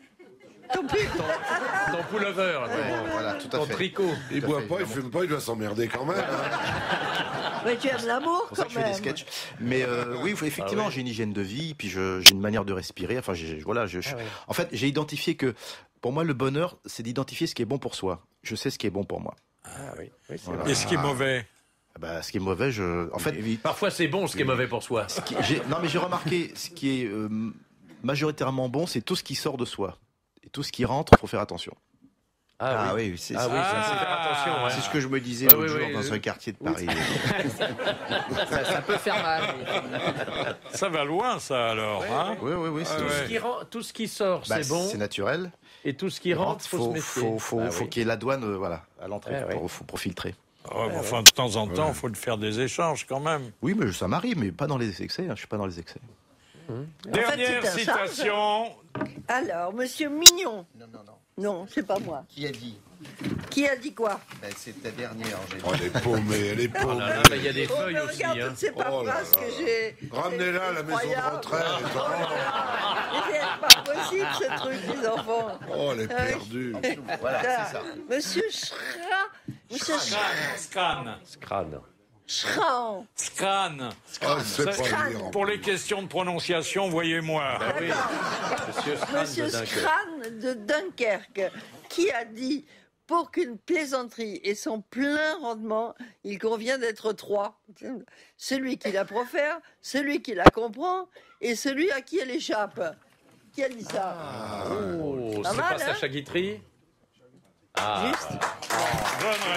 pullover, Ouais, voilà, tout à ton fait. tricot. Il Tout à boit fait, pas, il évidemment. fume pas, il doit s'emmerder quand même. hein. Mais tu aimes l'amour C'est pour ça quand que je fais des même. sketchs. Mais oui, effectivement, j'ai une hygiène de vie, puis j'ai une manière de respirer. Enfin, en fait, j'ai identifié que pour moi, le bonheur, c'est d'identifier ce qui est bon pour soi. Je sais ce qui est bon pour moi. Ah oui, oui, c'est Et ce qui est mauvais? Bah, ce qui est mauvais, en fait, parfois c'est bon ce qui est mauvais pour soi. non, mais j'ai remarqué, ce qui est majoritairement bon, c'est tout ce qui sort de soi. Et tout ce qui rentre, faut faire attention. Ah oui, c'est Ah oui, ça, c'est faire attention. Ouais. c'est ce que je me disais l'autre jour dans un quartier de Paris. Ça peut faire mal. Ça va loin, ça, alors. Hein Oui, c'est Tout ce qui sort, c'est bon. C'est naturel. Et tout ce qui rentre, faut se méfier. Faut qu'il y ait la douane à l'entrée, Ah, pour filtrer. Enfin, de temps en temps, il faut faire des échanges quand même. Oui, mais ça m'arrive, mais pas dans les excès. Je suis pas dans les excès. Dernière c'est un citation. Alors, monsieur Mignon. Non. Non, c'est pas moi. Qui a dit? Qui a dit quoi? C'est ta dernière, Angélique. Oh, elle est paumée, elle est Oh paumée. là là, il y a des Oh, feuilles mais aussi. regarde Hein. toutes ces paperasses que j'ai. Ramenez-la à la maison de Incroyable. retraite. Mais c'est pas possible ce truc, les enfants. Oh, elle est perdue. Voilà, c'est ça. Monsieur Monsieur Scran. Schran. Scran. Ah, c'est pas Scran. lire. Pour les questions de prononciation, voyez-moi. Monsieur Schran de Dunkerque, qui a dit pour qu'une plaisanterie ait son plein rendement, il convient d'être trois. Celui qui la profère, celui qui la comprend et celui à qui elle échappe. Qui a dit ça? Oh, Pas c'est mal, pas hein? Sacha Guitry? Ah, Juste. Bonne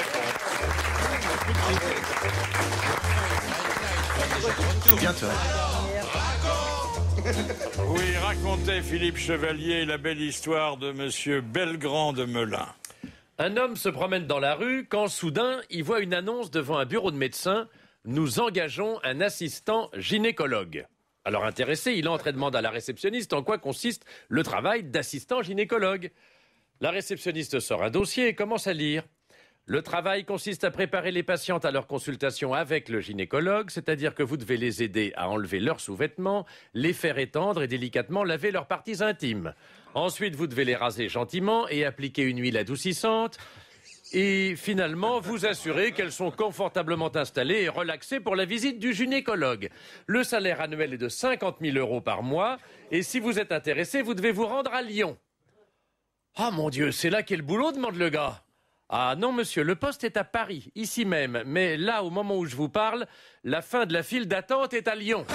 réponse. Bien, tu vois. Oui, racontait Philippe Chevalier la belle histoire de Monsieur Belgrand de Melun. un homme se promène dans la rue quand soudain il voit une annonce devant un bureau de médecin. Nous engageons un assistant gynécologue. Alors intéressé, il entre et demande à la réceptionniste en quoi consiste le travail d'assistant gynécologue. La réceptionniste sort un dossier et commence à lire. Le travail consiste à préparer les patientes à leur consultation avec le gynécologue, c'est-à-dire que vous devez les aider à enlever leurs sous-vêtements, les faire étendre et délicatement laver leurs parties intimes. Ensuite, vous devez les raser gentiment et appliquer une huile adoucissante. Et finalement, vous assurez qu'elles sont confortablement installées et relaxées pour la visite du gynécologue. Le salaire annuel est de 50 000 € par mois. Et si vous êtes intéressé, vous devez vous rendre à Lyon. Ah mon Dieu, c'est là qu'est le boulot, demande le gars. Ah non monsieur, le poste est à Paris, ici même. Mais là, au moment où je vous parle, la fin de la file d'attente est à Lyon.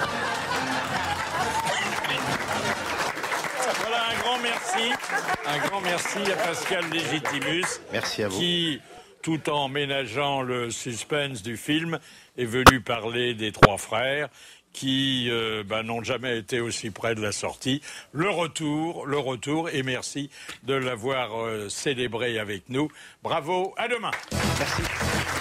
Voilà, un grand merci. Un grand merci à Pascal Légitimus. Merci à vous. Qui, tout en ménageant le suspense du film, est venu parler des trois frères qui n'ont jamais été aussi près de la sortie. Le retour, et merci de l'avoir célébré avec nous. Bravo, à demain. Merci.